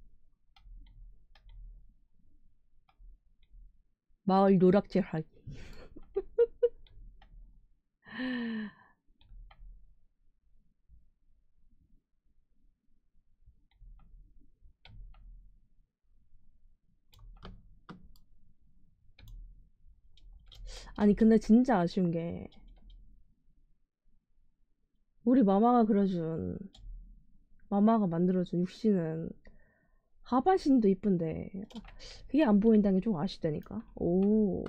마을 노락질 하기. 아니, 근데 진짜 아쉬운 게, 우리 마마가 그려준, 마마가 만들어준 육신은 하반신도 이쁜데, 그게 안 보인다는 게 좀 아쉽다니까. 오.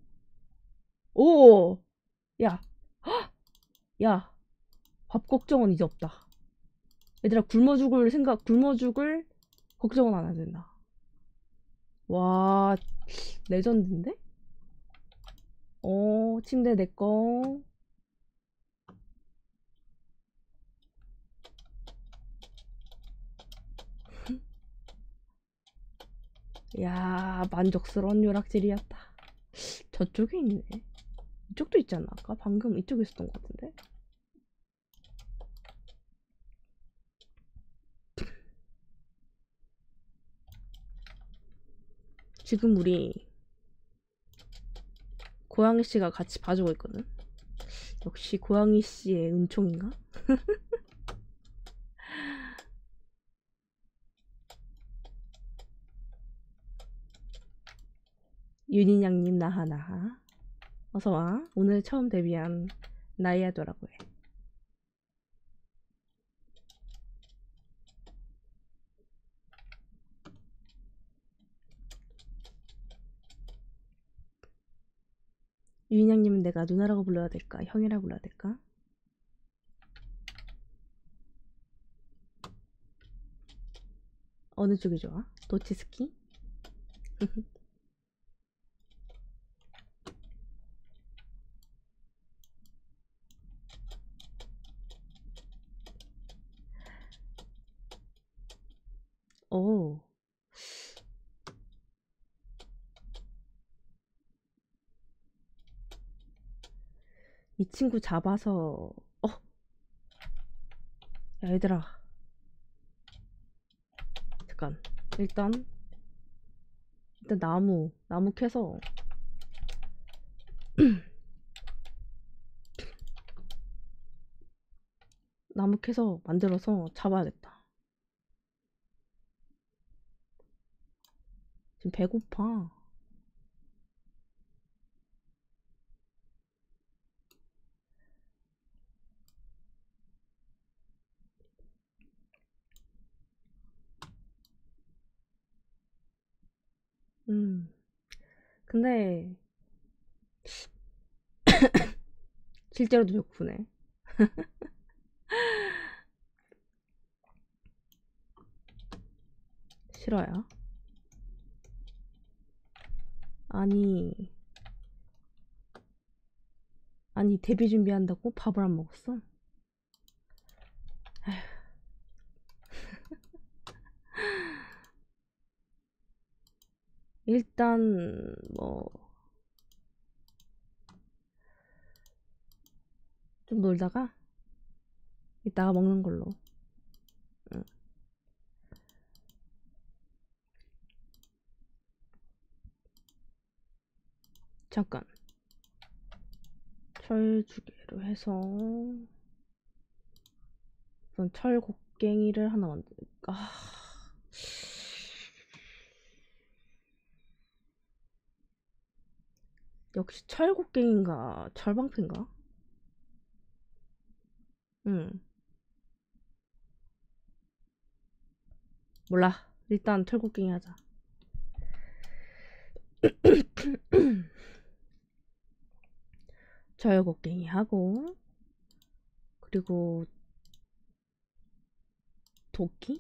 오! 야, 야, 밥 걱정은 이제 없다. 얘들아, 굶어 죽을 생각, 굶어 죽을 걱정은 안 해도 된다. 와, 레전드인데? 어, 침대 내꺼. 야, 만족스러운 요락질이었다. 저쪽에 있네. 이쪽도 있지 않나? 아까 방금 이쪽에 있었던 것 같은데? 지금 우리 고양이 씨가 같이 봐주고 있거든? 역시 고양이 씨의 은총인가? 윤인양님 나하나하 어서와. 오늘 처음 데뷔한 나이아도라고 해. 윤인양님은 내가 누나라고 불러야 될까? 형이라고 불러야 될까? 어느 쪽이 좋아? 도치스키? 이 친구 잡아서 어? 야 얘들아 잠깐 일단 일단 나무 나무 캐서 나무 캐서 만들어서 잡아야겠다. 지금 배고파. 음 근데 실제로도 배고프네. 싫어요. 아니 아니 데뷔 준비한다고 밥을 안 먹었어? 에휴. 일단 뭐 좀 놀다가 이따가 먹는 걸로. 응. 잠깐 철 두 개로 해서 우선 철 곡괭이를 하나 만들까. 아... 역시 철 곡괭인가 철방패인가? 응 몰라. 일단 철 곡괭이 하자. 철 곡괭이 하고 그리고 도끼?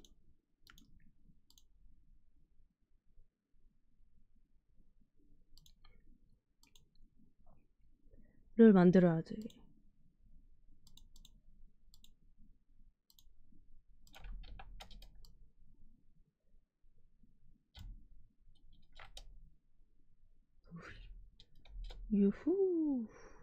를 만들어야지. 유후.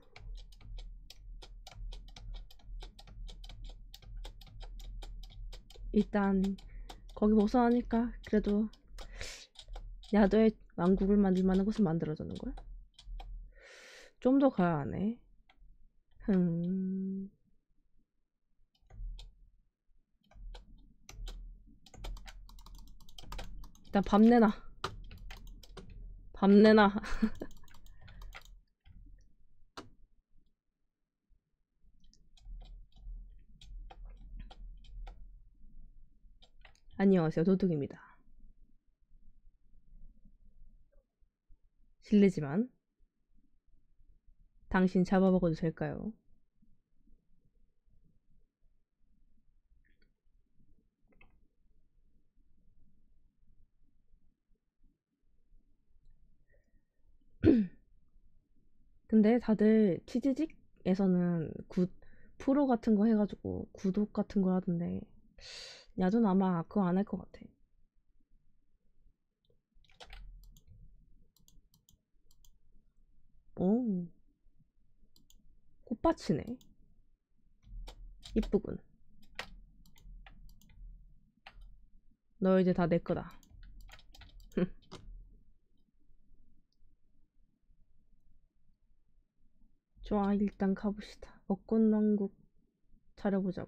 일단 거기 벗어나니까 그래도 야도의 왕국을 만들 만한 곳을 만들어주는 거야? 좀 더 가야 하네. 흠. 일단 밥 내놔. 밥 내놔. 안녕하세요, 도둑입니다. 실례지만 당신 잡아먹어도 될까요? 근데 다들 치지직에서는 구 프로 같은 거 해가지고 구독 같은 걸 하던데 야전 아마 그거 안 할 것 같아. 오 꽃밭이네. 이쁘군. 너 이제 다 내 거다. 좋아 일단 가봅시다. 벚꽃왕국 차려보자고.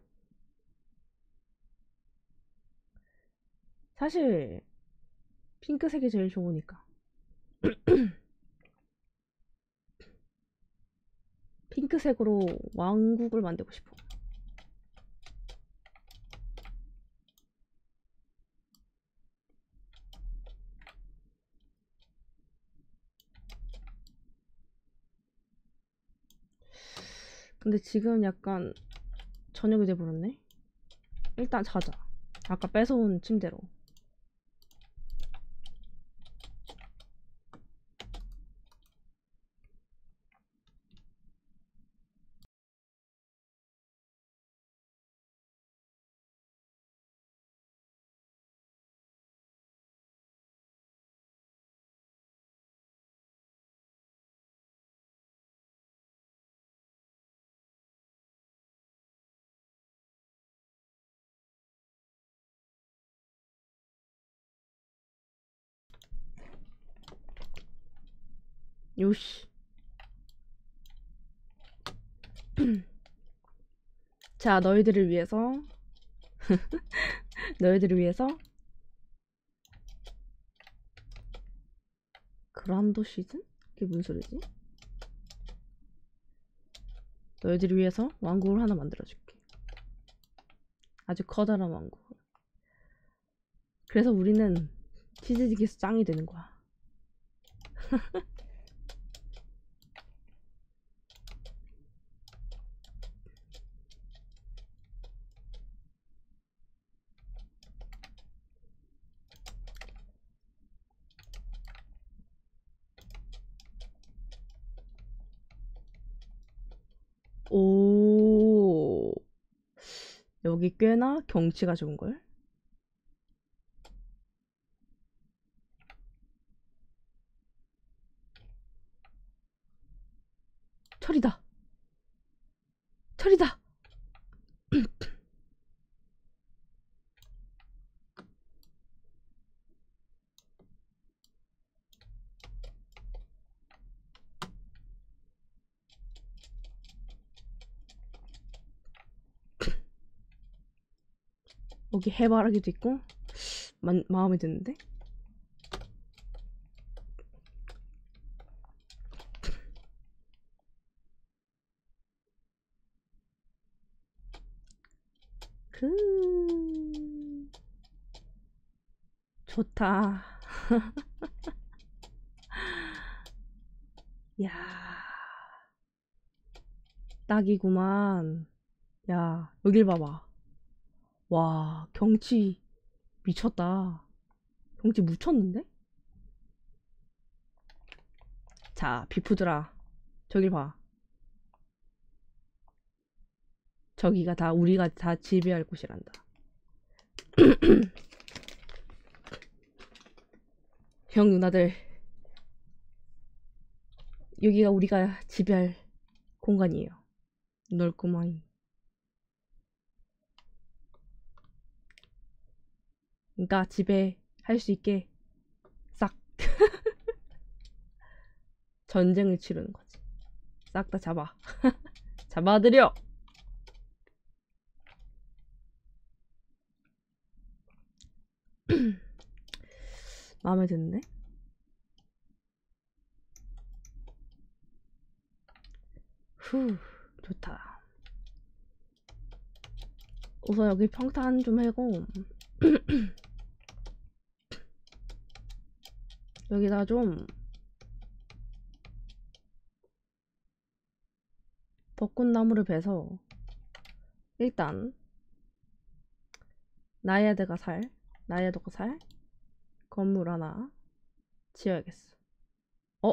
사실 핑크색이 제일 좋으니까. 핑크색으로 왕국을 만들고 싶어. 근데 지금 약간 저녁이 돼버렸네. 일단 자자. 아까 뺏어온 침대로. 요시. 자, 너희들을 위해서 너희들을 위해서 그란도 시즌? 그게 무슨 소리지? 너희들을 위해서 왕국을 하나 만들어줄게. 아주 커다란 왕국. 그래서 우리는 치즈직에서 짱이 되는 거야. 오, 여기 꽤나 경치가 좋은걸? 철이다. 철이다. 여기 해바라기도 있고 마, 마음에 드는데? 그 좋다. 야, 딱이구만. 야, 여길 봐봐. 와, 경치 미쳤다. 경치 묻혔는데? 자, 비푸들아, 저길 봐. 저기가 다 우리가 다 지배할 곳이란다. 형 누나들, 여기가 우리가 지배할 공간이에요. 넓구만. 그러니까 지배할 수 있게 싹 전쟁을 치르는 거지. 싹 다 잡아. 잡아들여. 마음에 드는데? 후, 좋다. 우선 여기 평탄 좀 해고 여기다 좀 벚꽃나무를 베서 일단 나야드가 살 나야드가 살 건물 하나 지어야겠어. 어?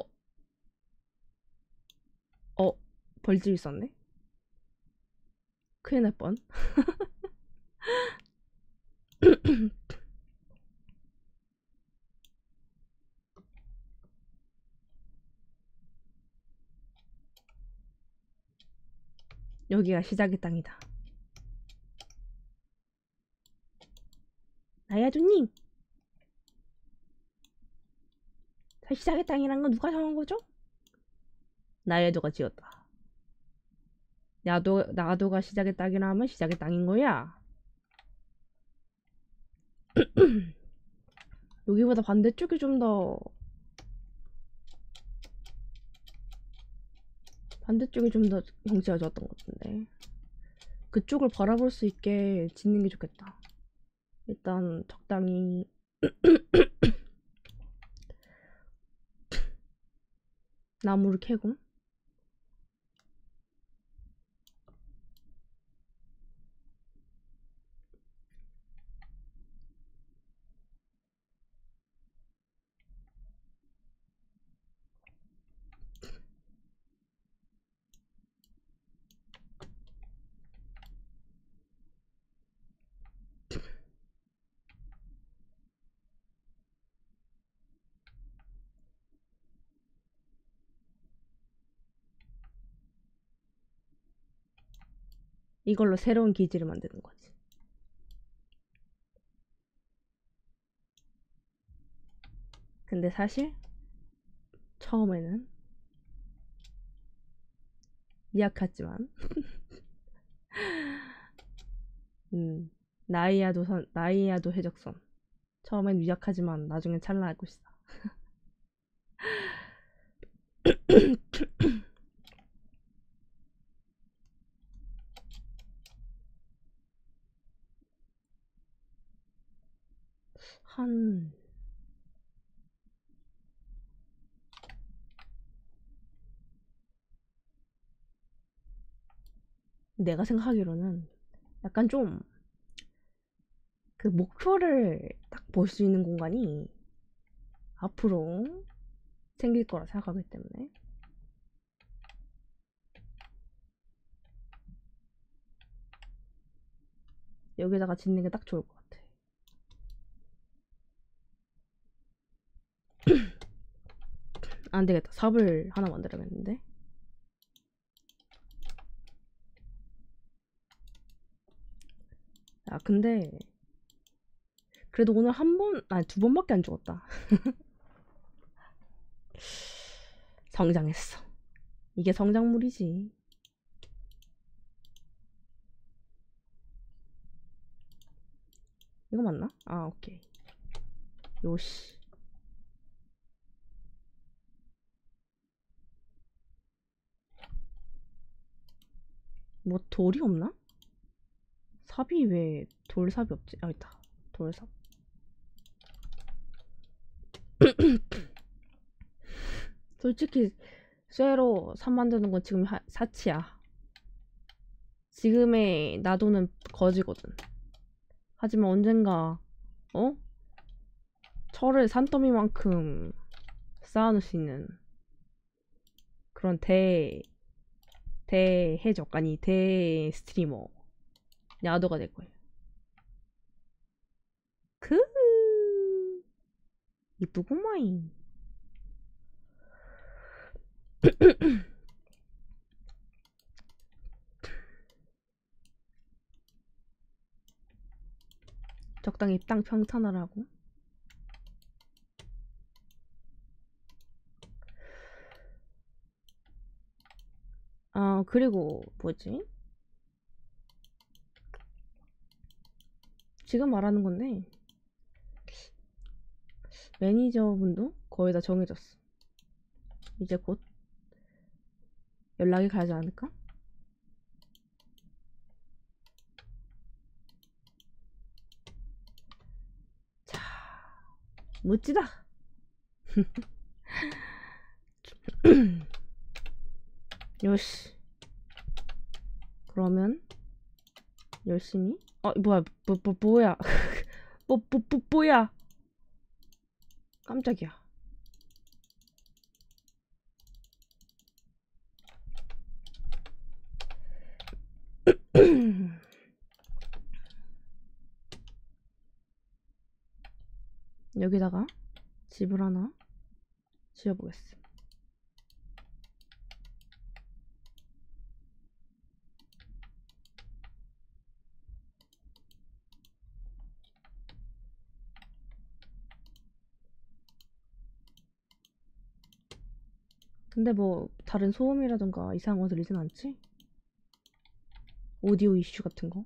어? 벌집 있었네? 큰일 날 뻔. 여기가 시작의 땅이다. 나야두님! 시작의 땅이란 건 누가 정한 거죠? 나야두가 지었다. 나도, 나도가 시작의 땅이라 하면 시작의 땅인 거야. 여기보다 반대쪽이 좀 더 반대쪽이 좀 더 경치가 좋았던 것 같은데 그쪽을 바라볼 수 있게 짓는 게 좋겠다. 일단 적당히 나무를 캐고 이걸로 새로운 기지를 만드는 거지. 근데 사실 처음에는 미약하지만. 음, 나이아도 선, 나이아도 해적선. 처음엔 미약하지만 나중엔 찬란할 것이다. 한 내가 생각하기로는 약간 좀 그 목표를 딱 볼 수 있는 공간이 앞으로 생길 거라 생각하기 때문에 여기다가 짓는 게 딱 좋을 것 같아. 안 되겠다. 삽을 하나 만들어야겠는데. 야, 근데 그래도 오늘 한 번, 아니 두 번밖에 안 죽었다. 성장했어. 이게 성장물이지. 이거 맞나? 아, 오케이. 요시. 뭐 돌이 없나? 삽이 왜 돌삽이 없지? 아, 있다. 돌삽. 솔직히 쇠로 삽 만드는 건 지금 하, 사치야. 지금의 나도는 거지거든. 하지만 언젠가 어? 철을 산더미만큼 쌓아놓을 수 있는 그런 대 대해적 아니 대 스트리머 야도가 될 거예요. 그 이쁘구마잉. 적당히 땅 평탄하라고. 아 그리고 뭐지? 지금 말하는 건데 매니저분도 거의 다 정해졌어. 이제 곧 연락이 가지 않을까? 자, 멋지다. 요시. 그러면 열심히. 어 뭐야 뭐, 뭐 뭐야 뭐, 뭐, 뭐 뭐야 깜짝이야. 여기다가 집을 하나 지어보겠어. 근데 뭐 다른 소음이라던가 이상한 거 들리진 않지? 오디오 이슈 같은 거?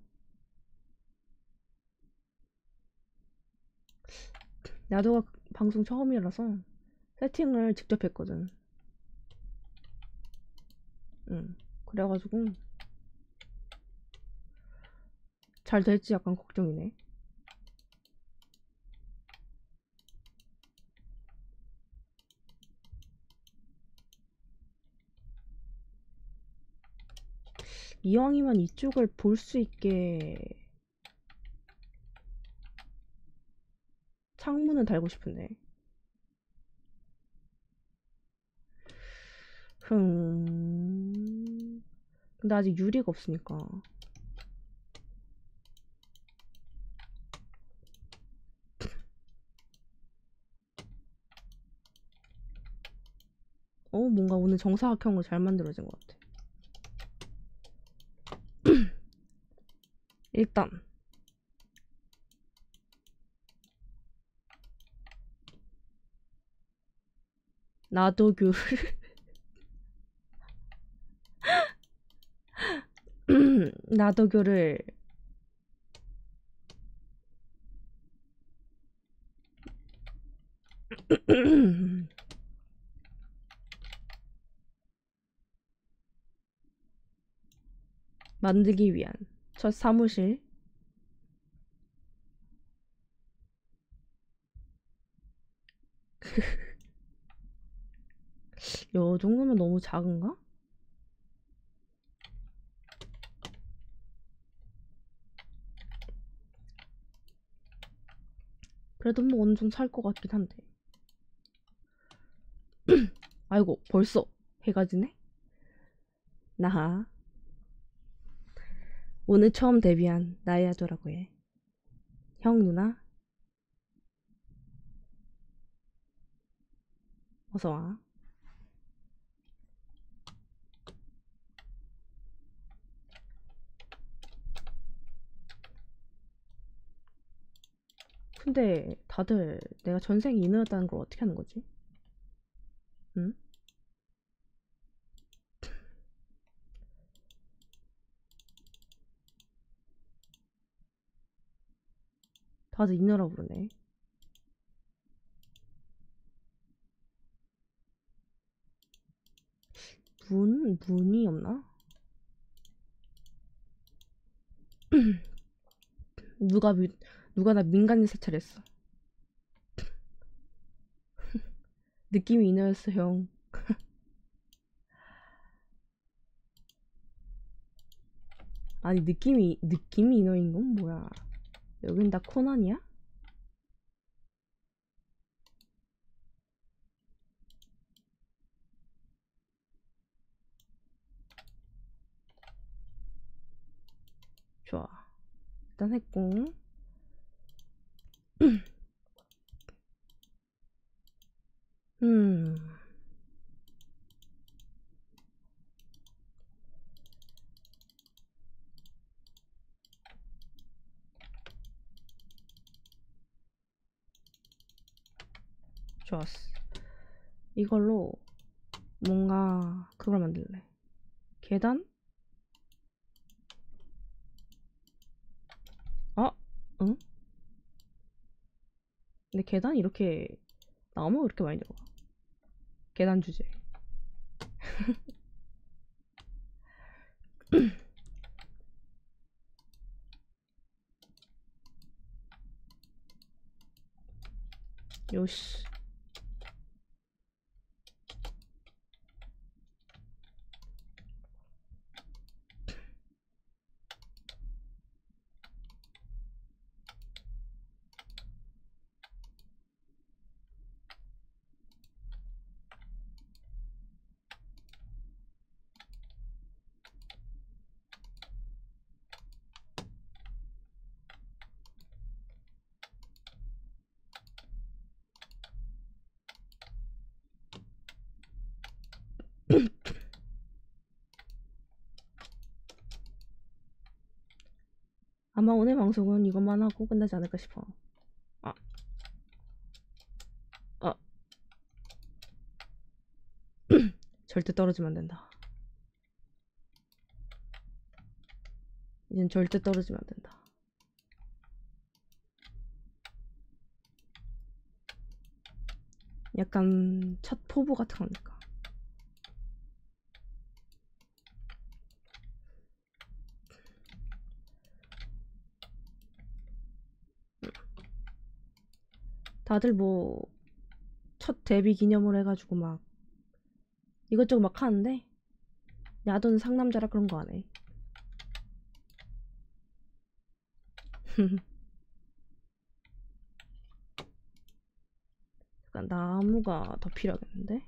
나도 방송 처음이라서 세팅을 직접 했거든. 응. 그래가지고 잘 될지 약간 걱정이네. 이왕이면 이쪽을 볼 수 있게 창문을 달고 싶은데. 흠. 근데 아직 유리가 없으니까. 어, 뭔가 오늘 정사각형으로 잘 만들어진 것 같아. 일단 나도규 나도교를 만들기 위한 첫 사무실. 요 정도면 너무 작은가? 그래도 뭐 어느 정도 살 것 같긴 한데. 아이고 벌써 해가 지네? 나하 오늘 처음 데뷔한 나야도라고 해. 형 누나 어서와. 근데 다들 내가 전생 인어였다는 걸 어떻게 하는 거지? 응? 다들 인어라 부르네. 문? 문이 없나? 누가 미, 누가 나 민간인 세차했어. 느낌이 인어였어 형. 아니 느낌이 느낌이 인어인 건 뭐야? 여긴 다 코난이야? 좋아. 일단 했고. 음. 좋았어. 이걸로 뭔가 그걸 만들래. 계단? 아, 응? 근데 계단 이렇게 나무가 이렇게 많이 들어가. 계단 주제. 요시. 아마 오늘 방송은 이것만 하고 끝나지 않을까 싶어. 아, 아, 절대 떨어지면 안 된다. 이젠 절대 떨어지면 안 된다. 약간 첫 포부 같은 거니까. 다들 뭐 첫 데뷔 기념으로 해가지고 막 이것저것 막 하는데 야도는 상남자라 그런 거 안 해. 약간 나무가 더 필요하겠는데?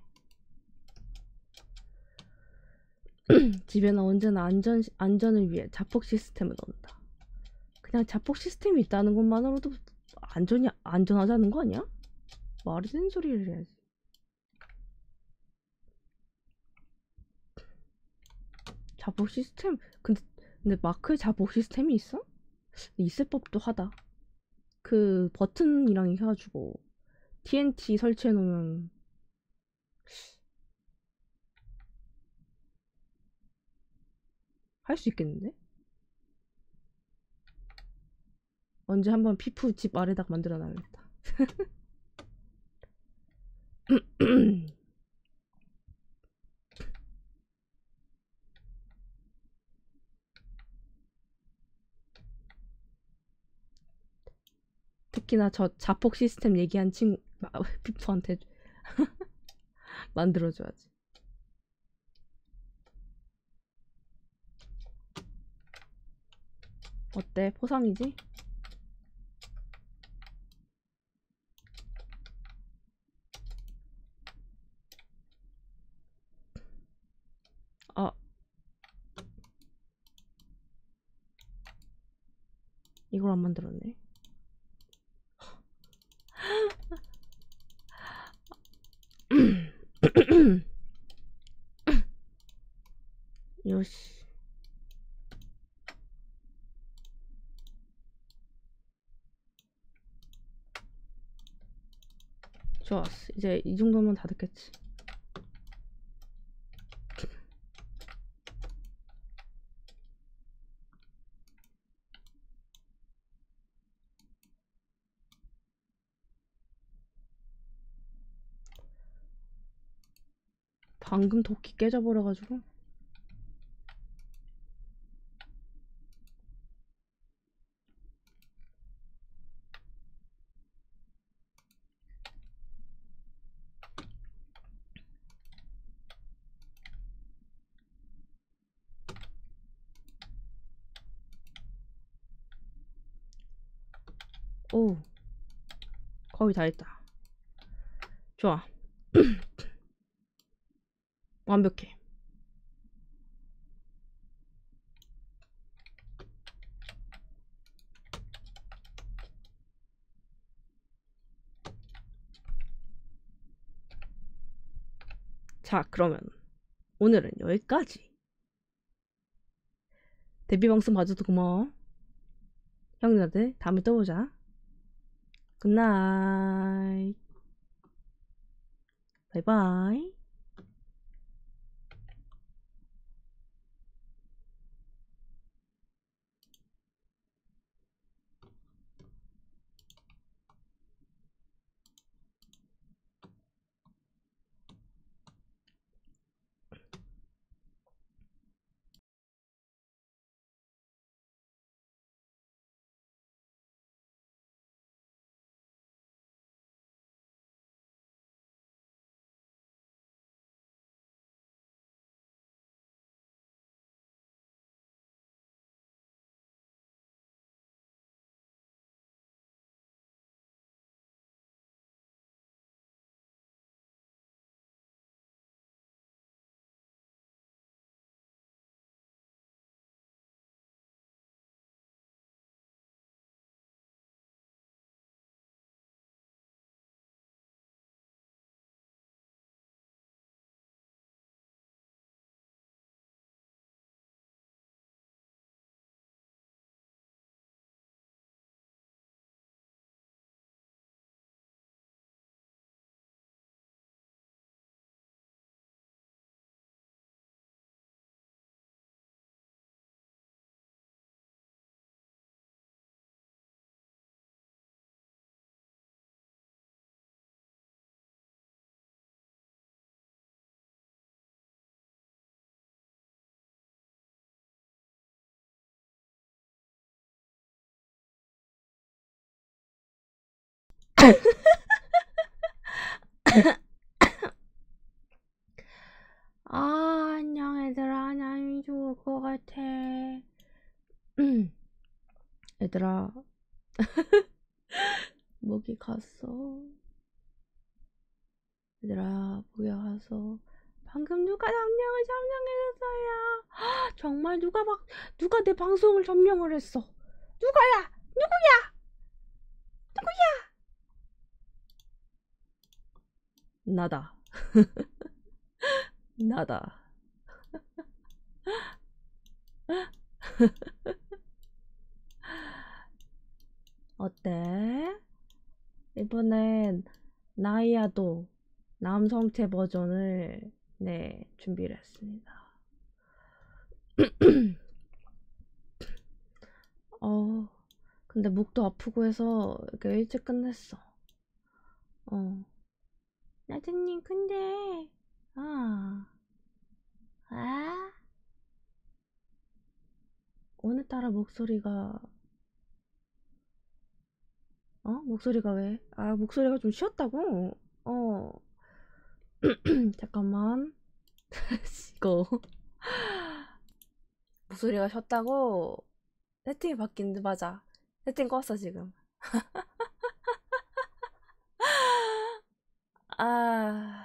집에는 언제나 안전, 안전을 위해 자폭 시스템을 넣는다. 그냥 자폭 시스템이 있다는 것만으로도 안전이, 안전하자는 거 아니야? 말이 되는 소리를 해야지. 자폭 시스템, 근데, 근데 마크에 자폭 시스템이 있어? 있을 법도 하다. 그 버튼이랑 해가지고 티엔티 설치해 놓으면 할 수 있겠는데? 언제 한번 피프 집 아래다가 만들어 놔야겠다. 특히나 저 자폭 시스템 얘기한 친구 피프한테 만들어줘야지. 어때? 포상이지? 아, 이걸 안 만들었네. 요시. 좋았어. 이제 이 정도면 다 됐겠지. 방금 도끼 깨져버려가지고. 오, 거의 다 했다. 좋아. 완벽해. 자, 그러면 오늘은 여기까지. 데뷔 방송 봐줘도 고마워. 형님들 다음에 또 보자. 굿나잇. 바이바이. 아, 안녕 얘들아. 안녕히 죽을 것 같아. 음. 얘들아. 목이 갔어. 얘들아, 목이 갔어. 방금 누가 점령을 점령해줬어요. 아, 정말 누가 막 누가 내 방송을 점령을 했어. 누가야? 누구야? 누구야? 나다. 나다. 어때? 이번엔 나이아도 남성체 버전을 네 준비를 했습니다. 근데 목도 아프고 해서 이렇게 일찍 끝냈어. 어. 나트님 근데 아, 아 오늘따라 목소리가 어? 목소리가 왜? 아 목소리가 좀 쉬었다고? 어 잠깐만 이거 목소리가 쉬었다고? 세팅이 바뀐데 맞아. 세팅 껐어 지금. 아,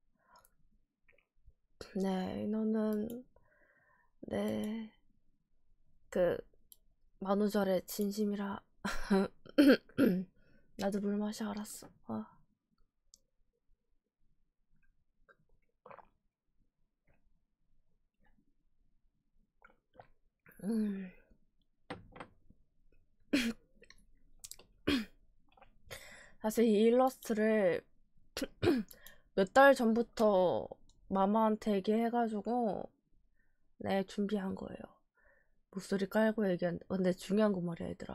네, 너는 네, 그 만우절의 진심이라 나도 물 마셔 알았어. 어. 음. 사실 이 일러스트를 몇 달 전부터 마마한테 얘기해가지고 네 준비한 거예요. 목소리 깔고 얘기한. 근데 중요한 거 말이야 얘들아.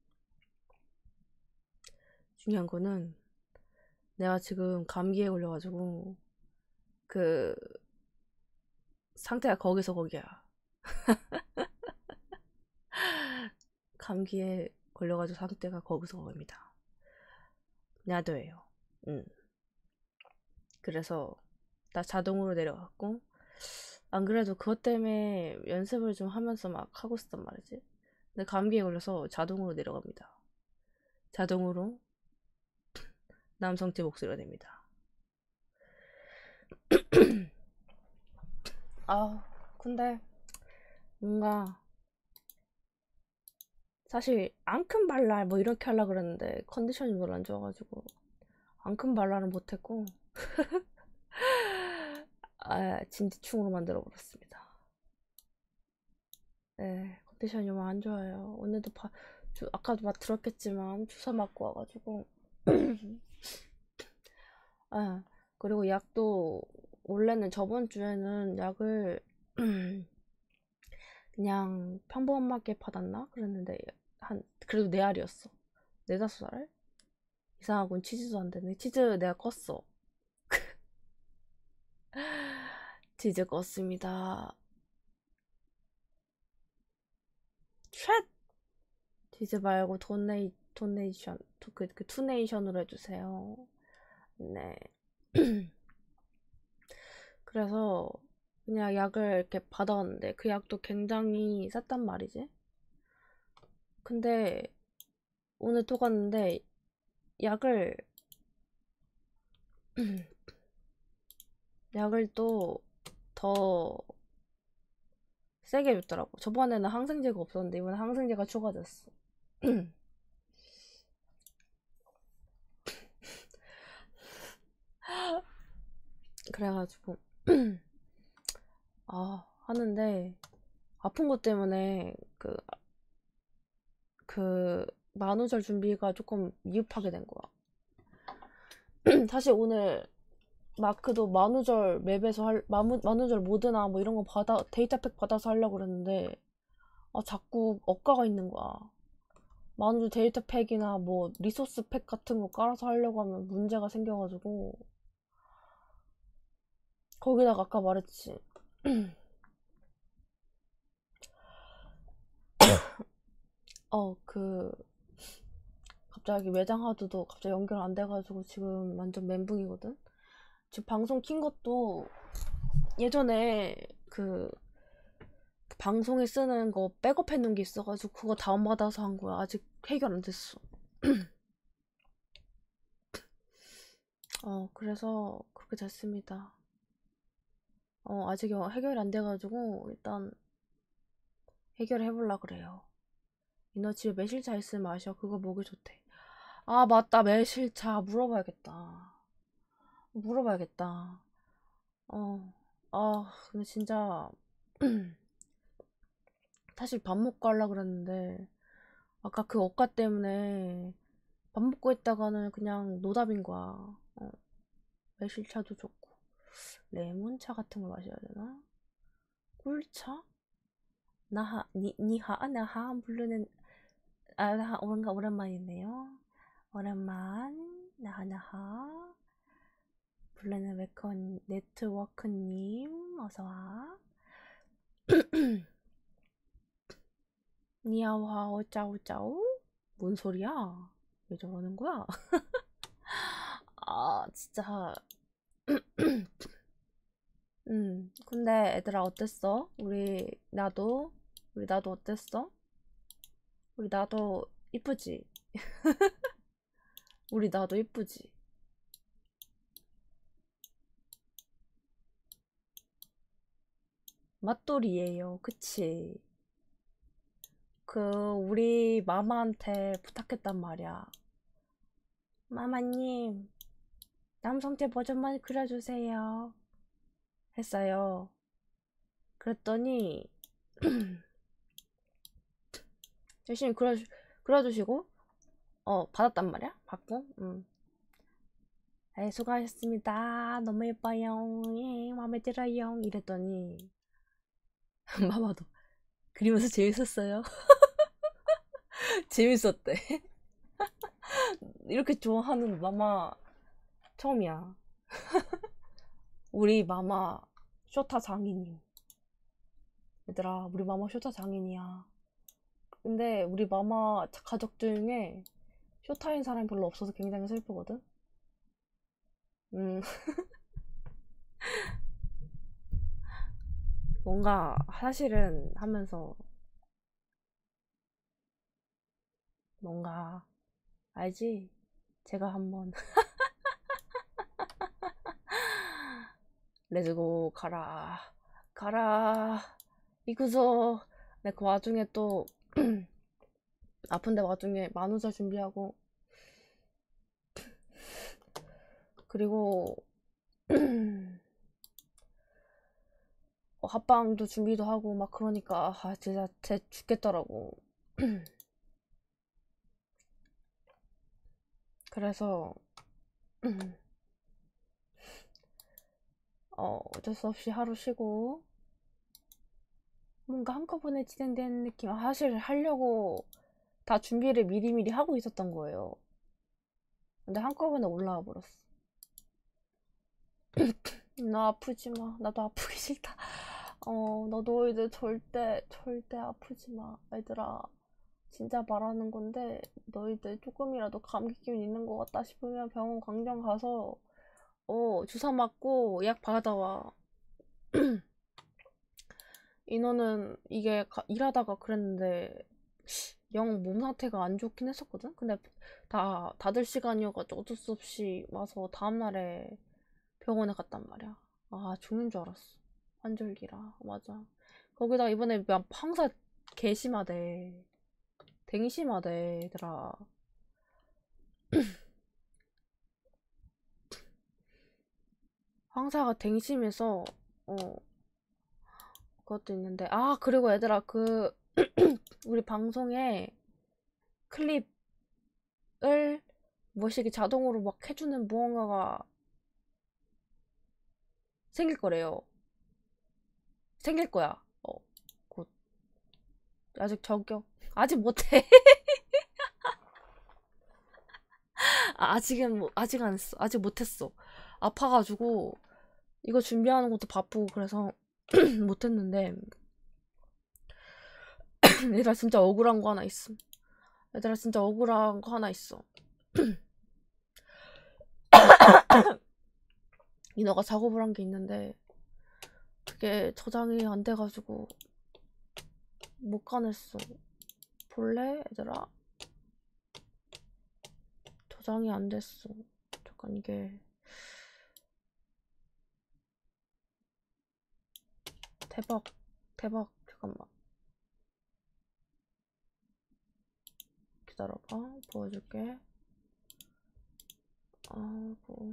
중요한 거는 내가 지금 감기에 걸려가지고 그 상태가 거기서 거기야. 감기에 걸려가지고 상태가 거기서 거기입니다. 야도예요. 응. 그래서 나 자동으로 내려갔고 안 그래도 그것 때문에 연습을 좀 하면서 막 하고 있었단 말이지. 근데 감기에 걸려서 자동으로 내려갑니다. 자동으로 남성체 목소리가 됩니다. 아 근데 뭔가 사실 앙큼 발랄 뭐 이렇게 하려고 그랬는데 컨디션이 별로 안 좋아가지고 앙큼 발랄은 못했고 아 진지충으로 만들어 버렸습니다. 네 컨디션이 좀 안 좋아요. 오늘도 바, 주, 아까도 막 들었겠지만 주사 맞고 와가지고 아 그리고 약도 원래는 저번 주에는 약을 그냥 평범하게 받았나 그랬는데 한 그래도 네 알이었어. 네다섯 알? 이상하군. 치즈도 안 되네. 치즈 내가 껐어. 치즈 껐습니다. 쉣! 치즈 말고 도네이, 도네이션, 그, 그 투네이션으로 해주세요. 네. 그래서 그냥 약을 이렇게 받아왔는데 그 약도 굉장히 쌌단 말이지. 근데 오늘 또 갔는데 약을 약을 또 더 세게 줬더라고. 저번에는 항생제가 없었는데 이번에 항생제가 추가됐어. 그래가지고 아 하는데 아픈 것 때문에 그 그 만우절 준비가 조금 미흡하게 된 거야. 사실 오늘 마크도 만우절 맵에서 할 만우, 만우절 모드나 뭐 이런 거 받아 데이터팩 받아서 하려고 그랬는데 아 자꾸 억가가 있는 거야. 만우절 데이터팩이나 뭐 리소스 팩 같은 거 깔아서 하려고 하면 문제가 생겨가지고 거기다가 아까 말했지. 어 그 갑자기 매장 하드도 갑자기 연결 안 돼가지고 지금 완전 멘붕이거든. 지금 방송 킨 것도 예전에 그, 그 방송에 쓰는 거 백업 해놓은 게 있어가지고 그거 다운받아서 한 거야. 아직 해결 안 됐어. 어 그래서 그렇게 됐습니다. 어 아직 해결이 안 돼가지고 일단 해결해볼라 그래요. 너 집에 매실차 있으면 마셔. 그거 목이 좋대. 아 맞다 매실차 물어봐야겠다. 물어봐야겠다. 어, 아, 근데 진짜, 사실 밥 먹고 하려고 그랬는데, 아까 그 억까 때문에 밥 먹고 있다가는 그냥 노답인 거야. 어, 매실차도 좋고, 레몬차 같은 걸 마셔야 되나? 꿀차? 나하, 니, 니하, 나하 부르는, 아, 뭔가 오랜만이네요. 오랜만. 나하나하. 블레는 웨컨 네트워크님 어서와. 니아오하오 짜오짜오? 뭔 소리야? 왜 저러는 거야? 아 진짜. 음 근데 애들아 어땠어? 우리 나도 우리 나도 어땠어? 우리 나도 이쁘지? 우리 나도 이쁘지? 맞돌이에요 그치? 그 우리 마마한테 부탁했단 말이야. 마마님 남성체 버전만 그려주세요 했어요. 그랬더니 열심히 그려주, 그려주시고 어 받았단 말이야. 받고 음. 네, 수고하셨습니다. 너무 예뻐요. 예, 마음에 들어요. 이랬더니 마마도 그리면서 재밌었어요. 재밌었대. 이렇게 좋아하는 마마 처음이야. 우리 마마 쇼타 장인님. 얘들아 우리 마마 쇼타 장인이야. 근데 우리 마마 가족 중에 쇼타인 사람이 별로 없어서 굉장히 슬프거든. 음 뭔가 사실은 하면서 뭔가 알지? 제가 한번 레츠고 가라 가라 이구조. 네, 그 와중에 또 아픈데 와중에 만우절 준비하고 그리고 어, 합방도 준비도 하고 막 그러니까 아 진짜 쟤 죽겠더라고. 그래서 어, 어쩔 수 없이 하루 쉬고 뭔가 한꺼번에 진행되는 느낌. 아, 사실 하려고 다 준비를 미리미리 하고 있었던 거예요. 근데 한꺼번에 올라와 버렸어. 나 아프지 마. 나도 아프기 싫다. 어, 너도 이제 절대 절대 아프지 마. 얘들아. 진짜 말하는 건데 너희들 조금이라도 감기 기운 있는 것 같다 싶으면 병원 광장 가서 어 주사 맞고 약 받아와. 인호는 이게 가, 일하다가 그랬는데 영 몸 상태가 안 좋긴 했었거든. 근데 다 다들 시간이어가지고 어쩔 수 없이 와서 다음날에 병원에 갔단 말이야. 아 죽는 줄 알았어. 환절기라. 맞아. 거기다 이번에 황사 개심하대. 댕심하대 얘들아. 황사가 댕심해서 어 그것도 있는데 아 그리고 얘들아 그 우리 방송에 클립을 뭐시기 자동으로 막 해주는 무언가가 생길 거래요. 생길 거야. 어, 곧. 아직 적용 아직 못해. 아, 아직은 뭐 아직 안 했어. 아직 못했어. 아파가지고 이거 준비하는 것도 바쁘고 그래서 못했는데 얘들아 진짜 억울한 거 하나 있음. 얘들아 진짜 억울한 거 하나 있어. 인어가 작업을 한 게 있는데 그게 저장이 안 돼가지고 못 가냈어. 볼래 얘들아? 저장이 안 됐어. 잠깐 이게 대박 대박. 잠깐만 기다려봐. 보여줄게. 아이고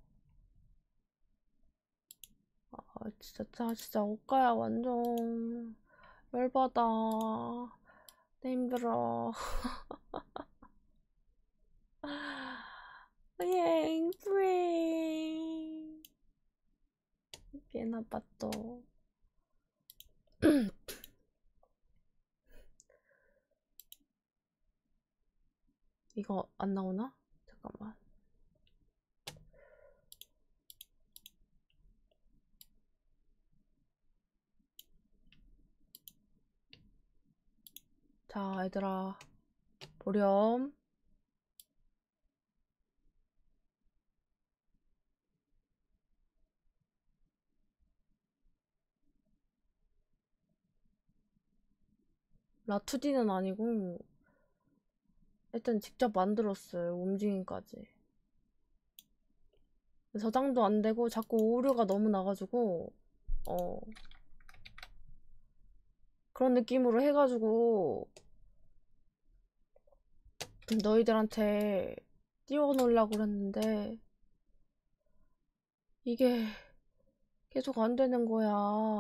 아 진짜 짜 진짜 옷가야 완전 열받아. 내 힘들어. 예, 프리. 꽤나 봤어. 이거 안 나오나? 잠깐만. 자, 얘들아. 보렴. 나 투디는 아니고 일단 직접 만들었어요. 움직임까지. 저장도 안 되고 자꾸 오류가 너무 나가지고 어 그런 느낌으로 해가지고 너희들한테 띄워놓으려고 그랬는데 이게 계속 안 되는 거야.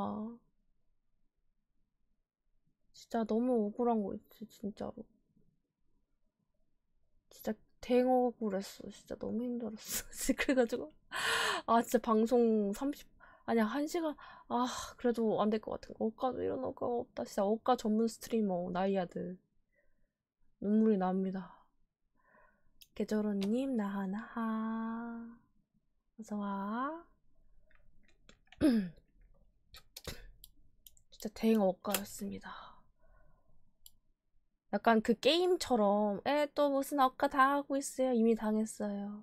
진짜 너무 억울한 거 있지, 진짜로. 진짜 대응 억울했어. 진짜 너무 힘들었어. 그래가지고 아 진짜 방송 삼십 아니야 한 시간 아 그래도 안 될 것 같은 거. 억가도 이런 억가가 없다. 진짜 억가 전문 스트리머 나이아들 눈물이 납니다. 계절원님 나하나하 어서와. 진짜 대응 억가였습니다. 약간 그 게임처럼 에 또 무슨 억가 당하고 있어요. 이미 당했어요.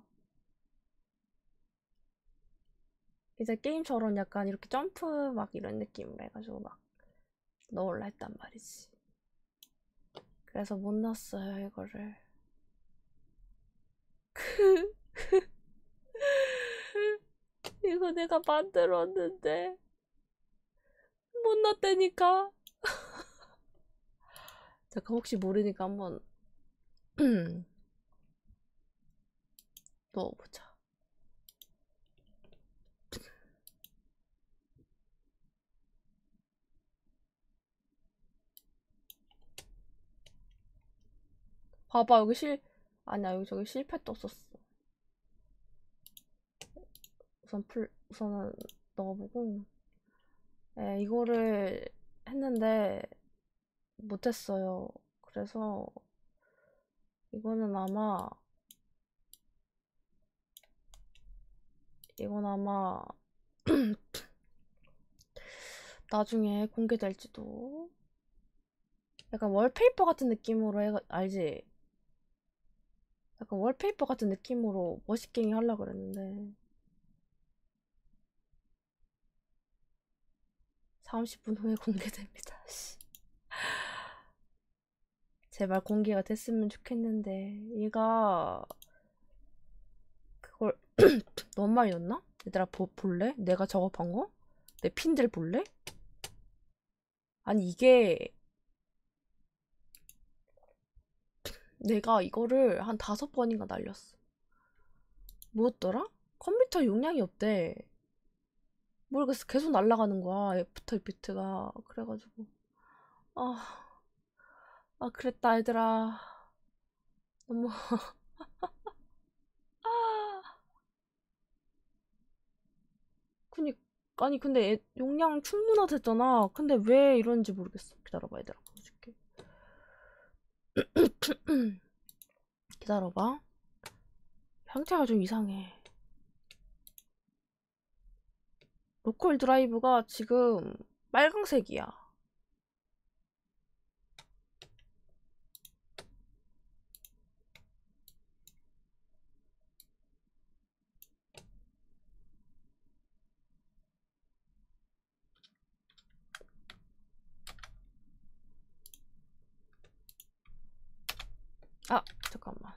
이제 게임처럼 약간 이렇게 점프 막 이런 느낌으로 해가지고 막 넣으려 했단 말이지. 그래서 못 넣었어요 이거를. 이거 내가 만들었는데 못 넣었다니까. 잠깐 혹시 모르니까 한번 넣어보자. 봐봐 여기 실 아니야 여기 저기 실패 떴었어. 우선 풀 우선은 넣어보고 네, 이거를 했는데 못했어요. 그래서 이거는 아마 이건 아마 나중에 공개될지도. 약간 월페이퍼 같은 느낌으로 해 알지? 약간 월페이퍼 같은 느낌으로 멋있게 하려고 그랬는데 삼십 분 후에 공개됩니다. 제발 공개가 됐으면 좋겠는데 얘가 그걸 너무 많이 넣었나? 얘들아 보, 볼래? 내가 작업한 거? 내 핀들 볼래? 아니 이게 내가 이거를 한 다섯 번인가 날렸어. 뭐였더라? 컴퓨터 용량이 없대. 모르겠어. 계속 날아가는 거야. 애프터 이펙트가. 그래가지고 아, 아 그랬다 얘들아. 너무 아 그니 아니 근데 애, 용량 충분하댔잖아. 근데 왜 이런지 모르겠어. 기다려봐 얘들아. 보여줄게. 기다려봐. 형태가 좀 이상해. 로컬 드라이브가 지금 빨강색이야. 아 잠깐만.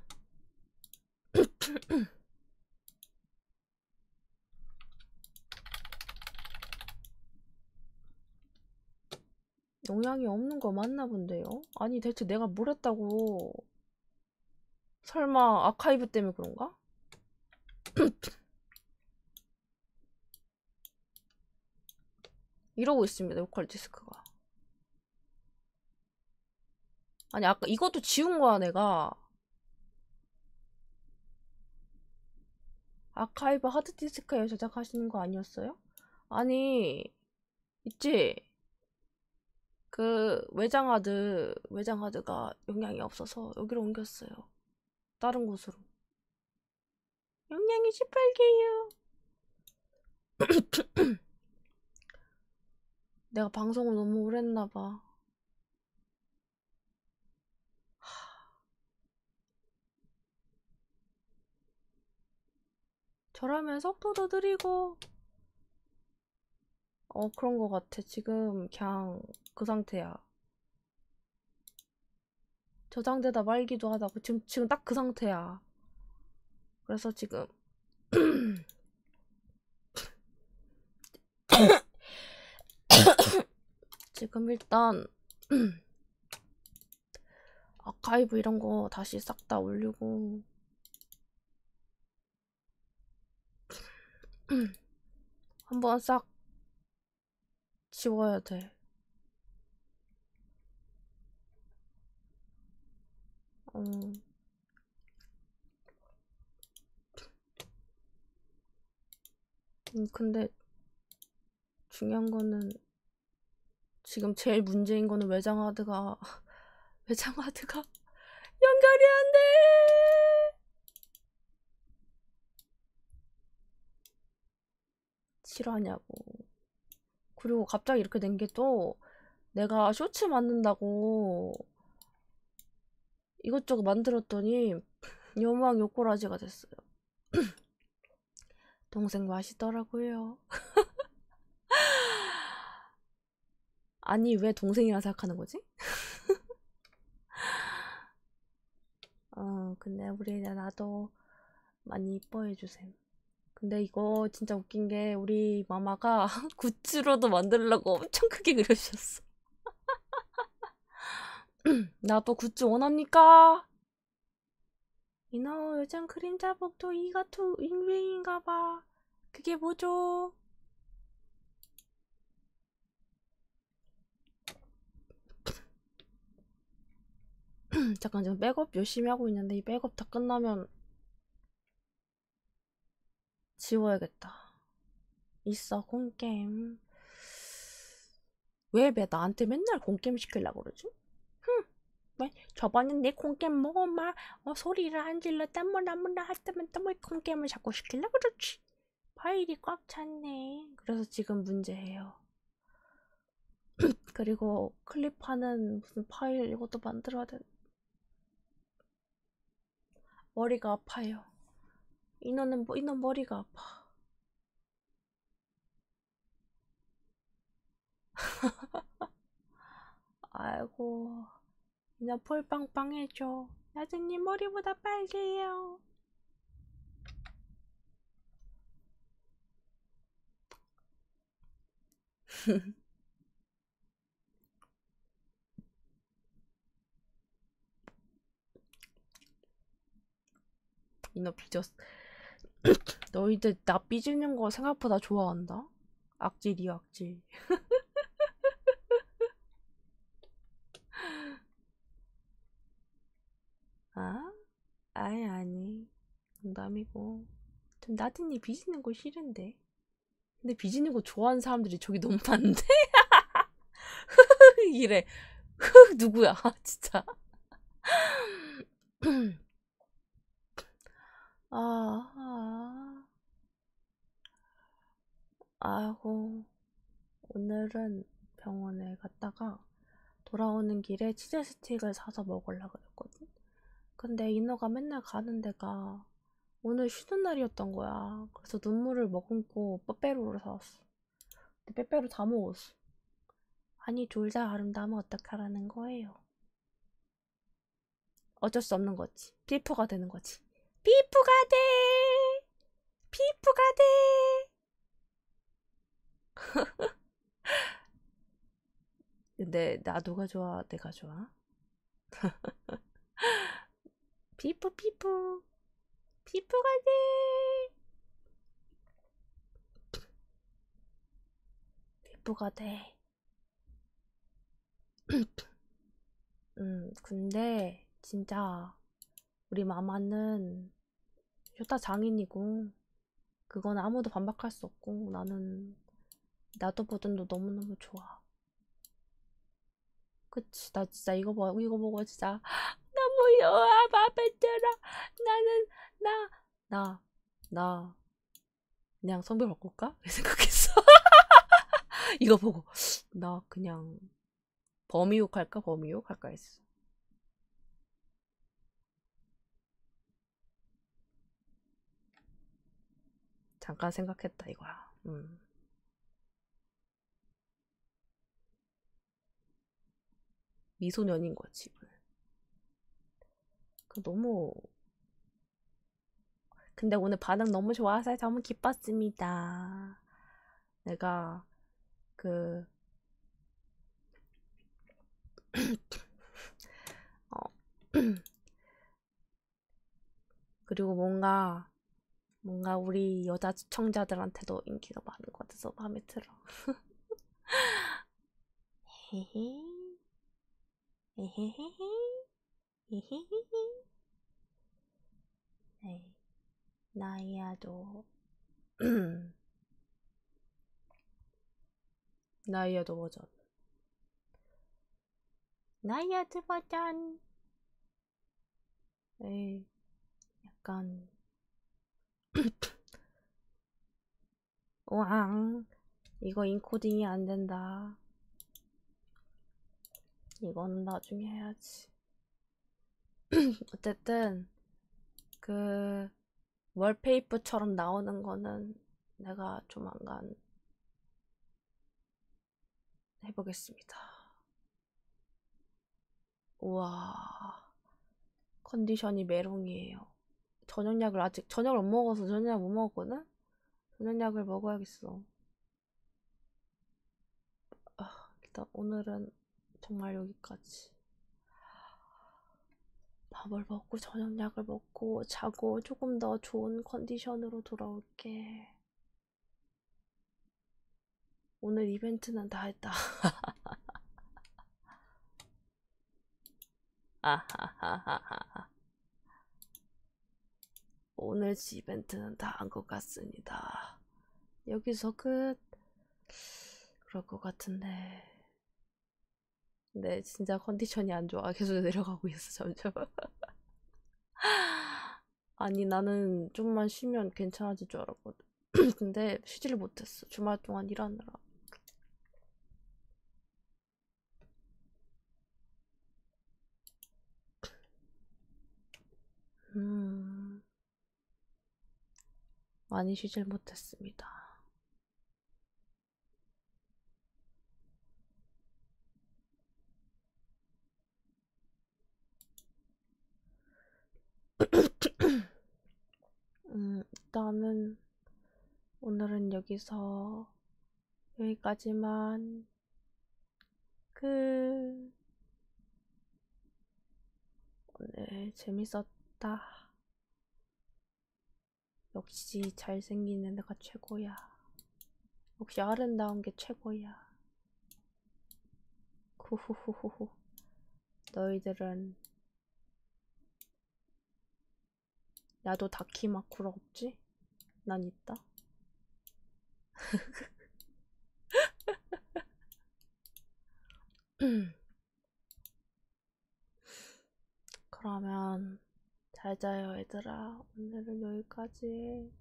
용량이 없는 거 맞나 본데요? 아니 대체 내가 뭘 했다고. 설마 아카이브 때문에 그런가? 이러고 있습니다. 로컬 디스크가. 아니 아까 이것도 지운 거야 내가. 아카이브 하드디스크에 저장하시는 거 아니었어요? 아니 있지? 그 외장하드 외장하드가 용량이 없어서 여기로 옮겼어요. 다른 곳으로. 용량이 십팔 개예요. 내가 방송을 너무 오래 했나봐. 저라면 속도도 느리고 어 그런 거 같아. 지금 그냥 그 상태야. 저장되다 말기도 하다고. 지금 지금 딱 그 상태야. 그래서 지금 지금 일단 아카이브 이런 거 다시 싹 다 올리고 한번 싹 지워야 돼. 어. 음, 근데 중요한 거는 지금 제일 문제인 거는 외장하드가 외장하드가 연결이 안 돼. 실화냐고. 그리고 갑자기 이렇게 된 게 또 내가 쇼츠 만든다고 이것저것 만들었더니 요망 요꼬라지가 됐어요. 동생 맛있더라고요. 아니 왜 동생이라 생각하는 거지? 어 근데 우리 나도 많이 이뻐해 주셈. 근데 이거 진짜 웃긴 게 우리 마마가 굿즈로도 만들려고 엄청 크게 그려주셨어. 나도 굿즈 원합니까? 이너 요즘 그림자 복도 이가 투 유행인가봐. 그게 뭐죠? 잠깐 지금 백업 열심히 하고 있는데 이 백업 다 끝나면 지워야겠다. 있어 공게임. 왜 왜 나한테 맨날 공게임 시키려고 그러지? 흠, 왜 저번엔 내 공게임 뭐 막 어, 소리를 안 질렀다 뭐라 뭐라 했다면 또 왜 공게임을 자꾸 시키려고 그러지? 파일이 꽉 찼네. 그래서 지금 문제예요. 그리고 클립하는 무슨 파일 이것도 만들어야 돼. 머리가 아파요. 인어는 뭐 인어 머리가 아파. 아이고 인어 볼 빵빵해져. 나중님 머리보다 빨개요. 인어 삐졌어. 너희들 나 삐지는 거 생각보다 좋아한다. 악질이야 악질. 아? 아니 아니 농담이고. 좀 나든이 삐지는 거 싫은데. 근데 삐지는 거 좋아하는 사람들이 저기 너무 많은데? 이래. 누구야 진짜. 아, 아, 아이고, 오늘은 병원에 갔다가 돌아오는 길에 치즈 스틱을 사서 먹으려고 그랬거든. 근데 인어가 맨날 가는 데가 오늘 쉬는 날이었던 거야. 그래서 눈물을 머금고 빼빼로를 사왔어. 근데 빼빼로 다 먹었어. 아니, 둘 다 아름다우면 어떡하라는 거예요. 어쩔 수 없는 거지. 피부가 되는 거지. 피부가 돼! 피부가 돼! 근데 나도가 좋아, 내가 좋아? 피부 피부 피부가 돼. 피부가 돼. 음 근데 진짜 우리 마마는 쇼타 장인이고 그건 아무도 반박할 수 없고 나는 나도 버전도 너무너무 좋아. 그치 나 진짜 이거 봐 이거 보고 진짜 너무 너무 좋아. 맘에 들어. 나는 나 나 나 그냥 성별 바꿀까? 생각했어. 이거 보고 나 그냥 범이욕 할까? 범이욕 할까 했어. 잠깐 생각했다 이거야. 음. 미소년인 거지. 그 너무 근데 오늘 반응 너무 좋아서 너무 기뻤습니다. 내가 그 어, 그리고 뭔가 뭔가 우리 여자 시청자들한테도 인기가 많은 것 같아서 마음에 들어. 헤헤 헤헤헤헤 헤헤헤헤 네. 나이아도 나이아도 버전 나이아드 버전 에이 약간 우왕 이거 인코딩이 안 된다. 이거는 나중에 해야지. 어쨌든 그 월페이퍼처럼 나오는 거는 내가 조만간 해보겠습니다. 우와 컨디션이 메롱이에요. 저녁약을 아직 저녁을 못 먹어서 저녁약 못 먹었거든? 저녁약을 먹어야겠어. 아, 일단 오늘은 정말 여기까지. 밥을 먹고 저녁약을 먹고 자고 조금 더 좋은 컨디션으로 돌아올게. 오늘 이벤트는 다 했다. 아하하하하. 오늘 이벤트는 다 한 것 같습니다. 여기서 끝. 그럴 것 같은데. 근데 진짜 컨디션이 안 좋아. 계속 내려가고 있어 점점. 아니 나는 좀만 쉬면 괜찮아질 줄 알았거든. 근데 쉬지를 못했어. 주말 동안 일하느라. 음, 많이 쉬질 못했습니다. 음, 일단은 오늘은 여기서 여기까지만 끝. 오늘 재밌었다. 역시 잘생긴 애가 최고야. 역시 아름다운 게 최고야. 후후후후후. 너희들은 나도 다키마쿠라 없지? 난 있다. 그러면 잘 자요 얘들아. 오늘은 여기까지.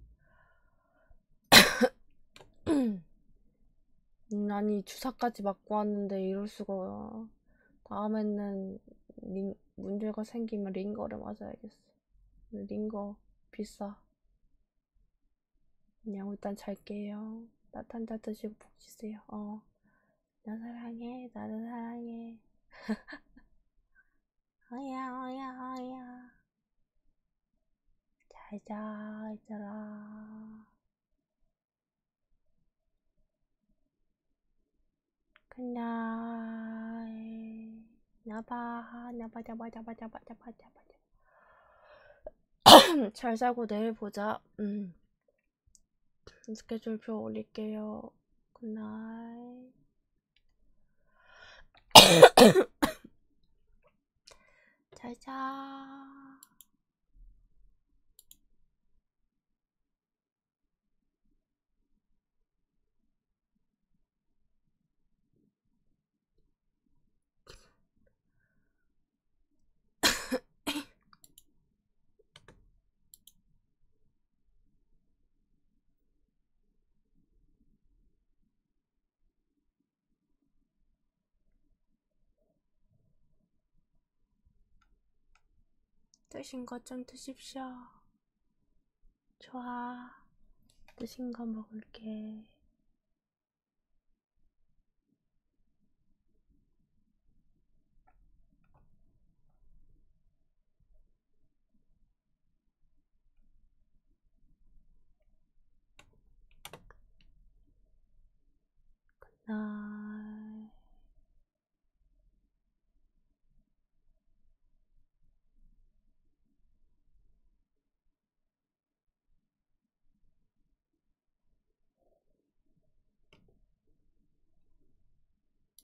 음, 아니 주사까지 맞고 왔는데 이럴 수가. 다음에는 링, 문제가 생기면 링거를 맞아야겠어. 링거 비싸. 그냥 일단 잘게요. 따뜻한 자 드시고 푹 쉬세요. 어. 나 사랑해. 나도 사랑해. 어야 어야 어야. 잘자 얘들아. 굿나잇. 나봐 나봐 잡아 잡아 잡아 잡아 잡아. 잘 자고 내일 보자. 음. 스케줄표 올릴게요. 굿나잇. 잘 자. 드신 거 좀 드십시오. 좋아. 드신 거 먹을게.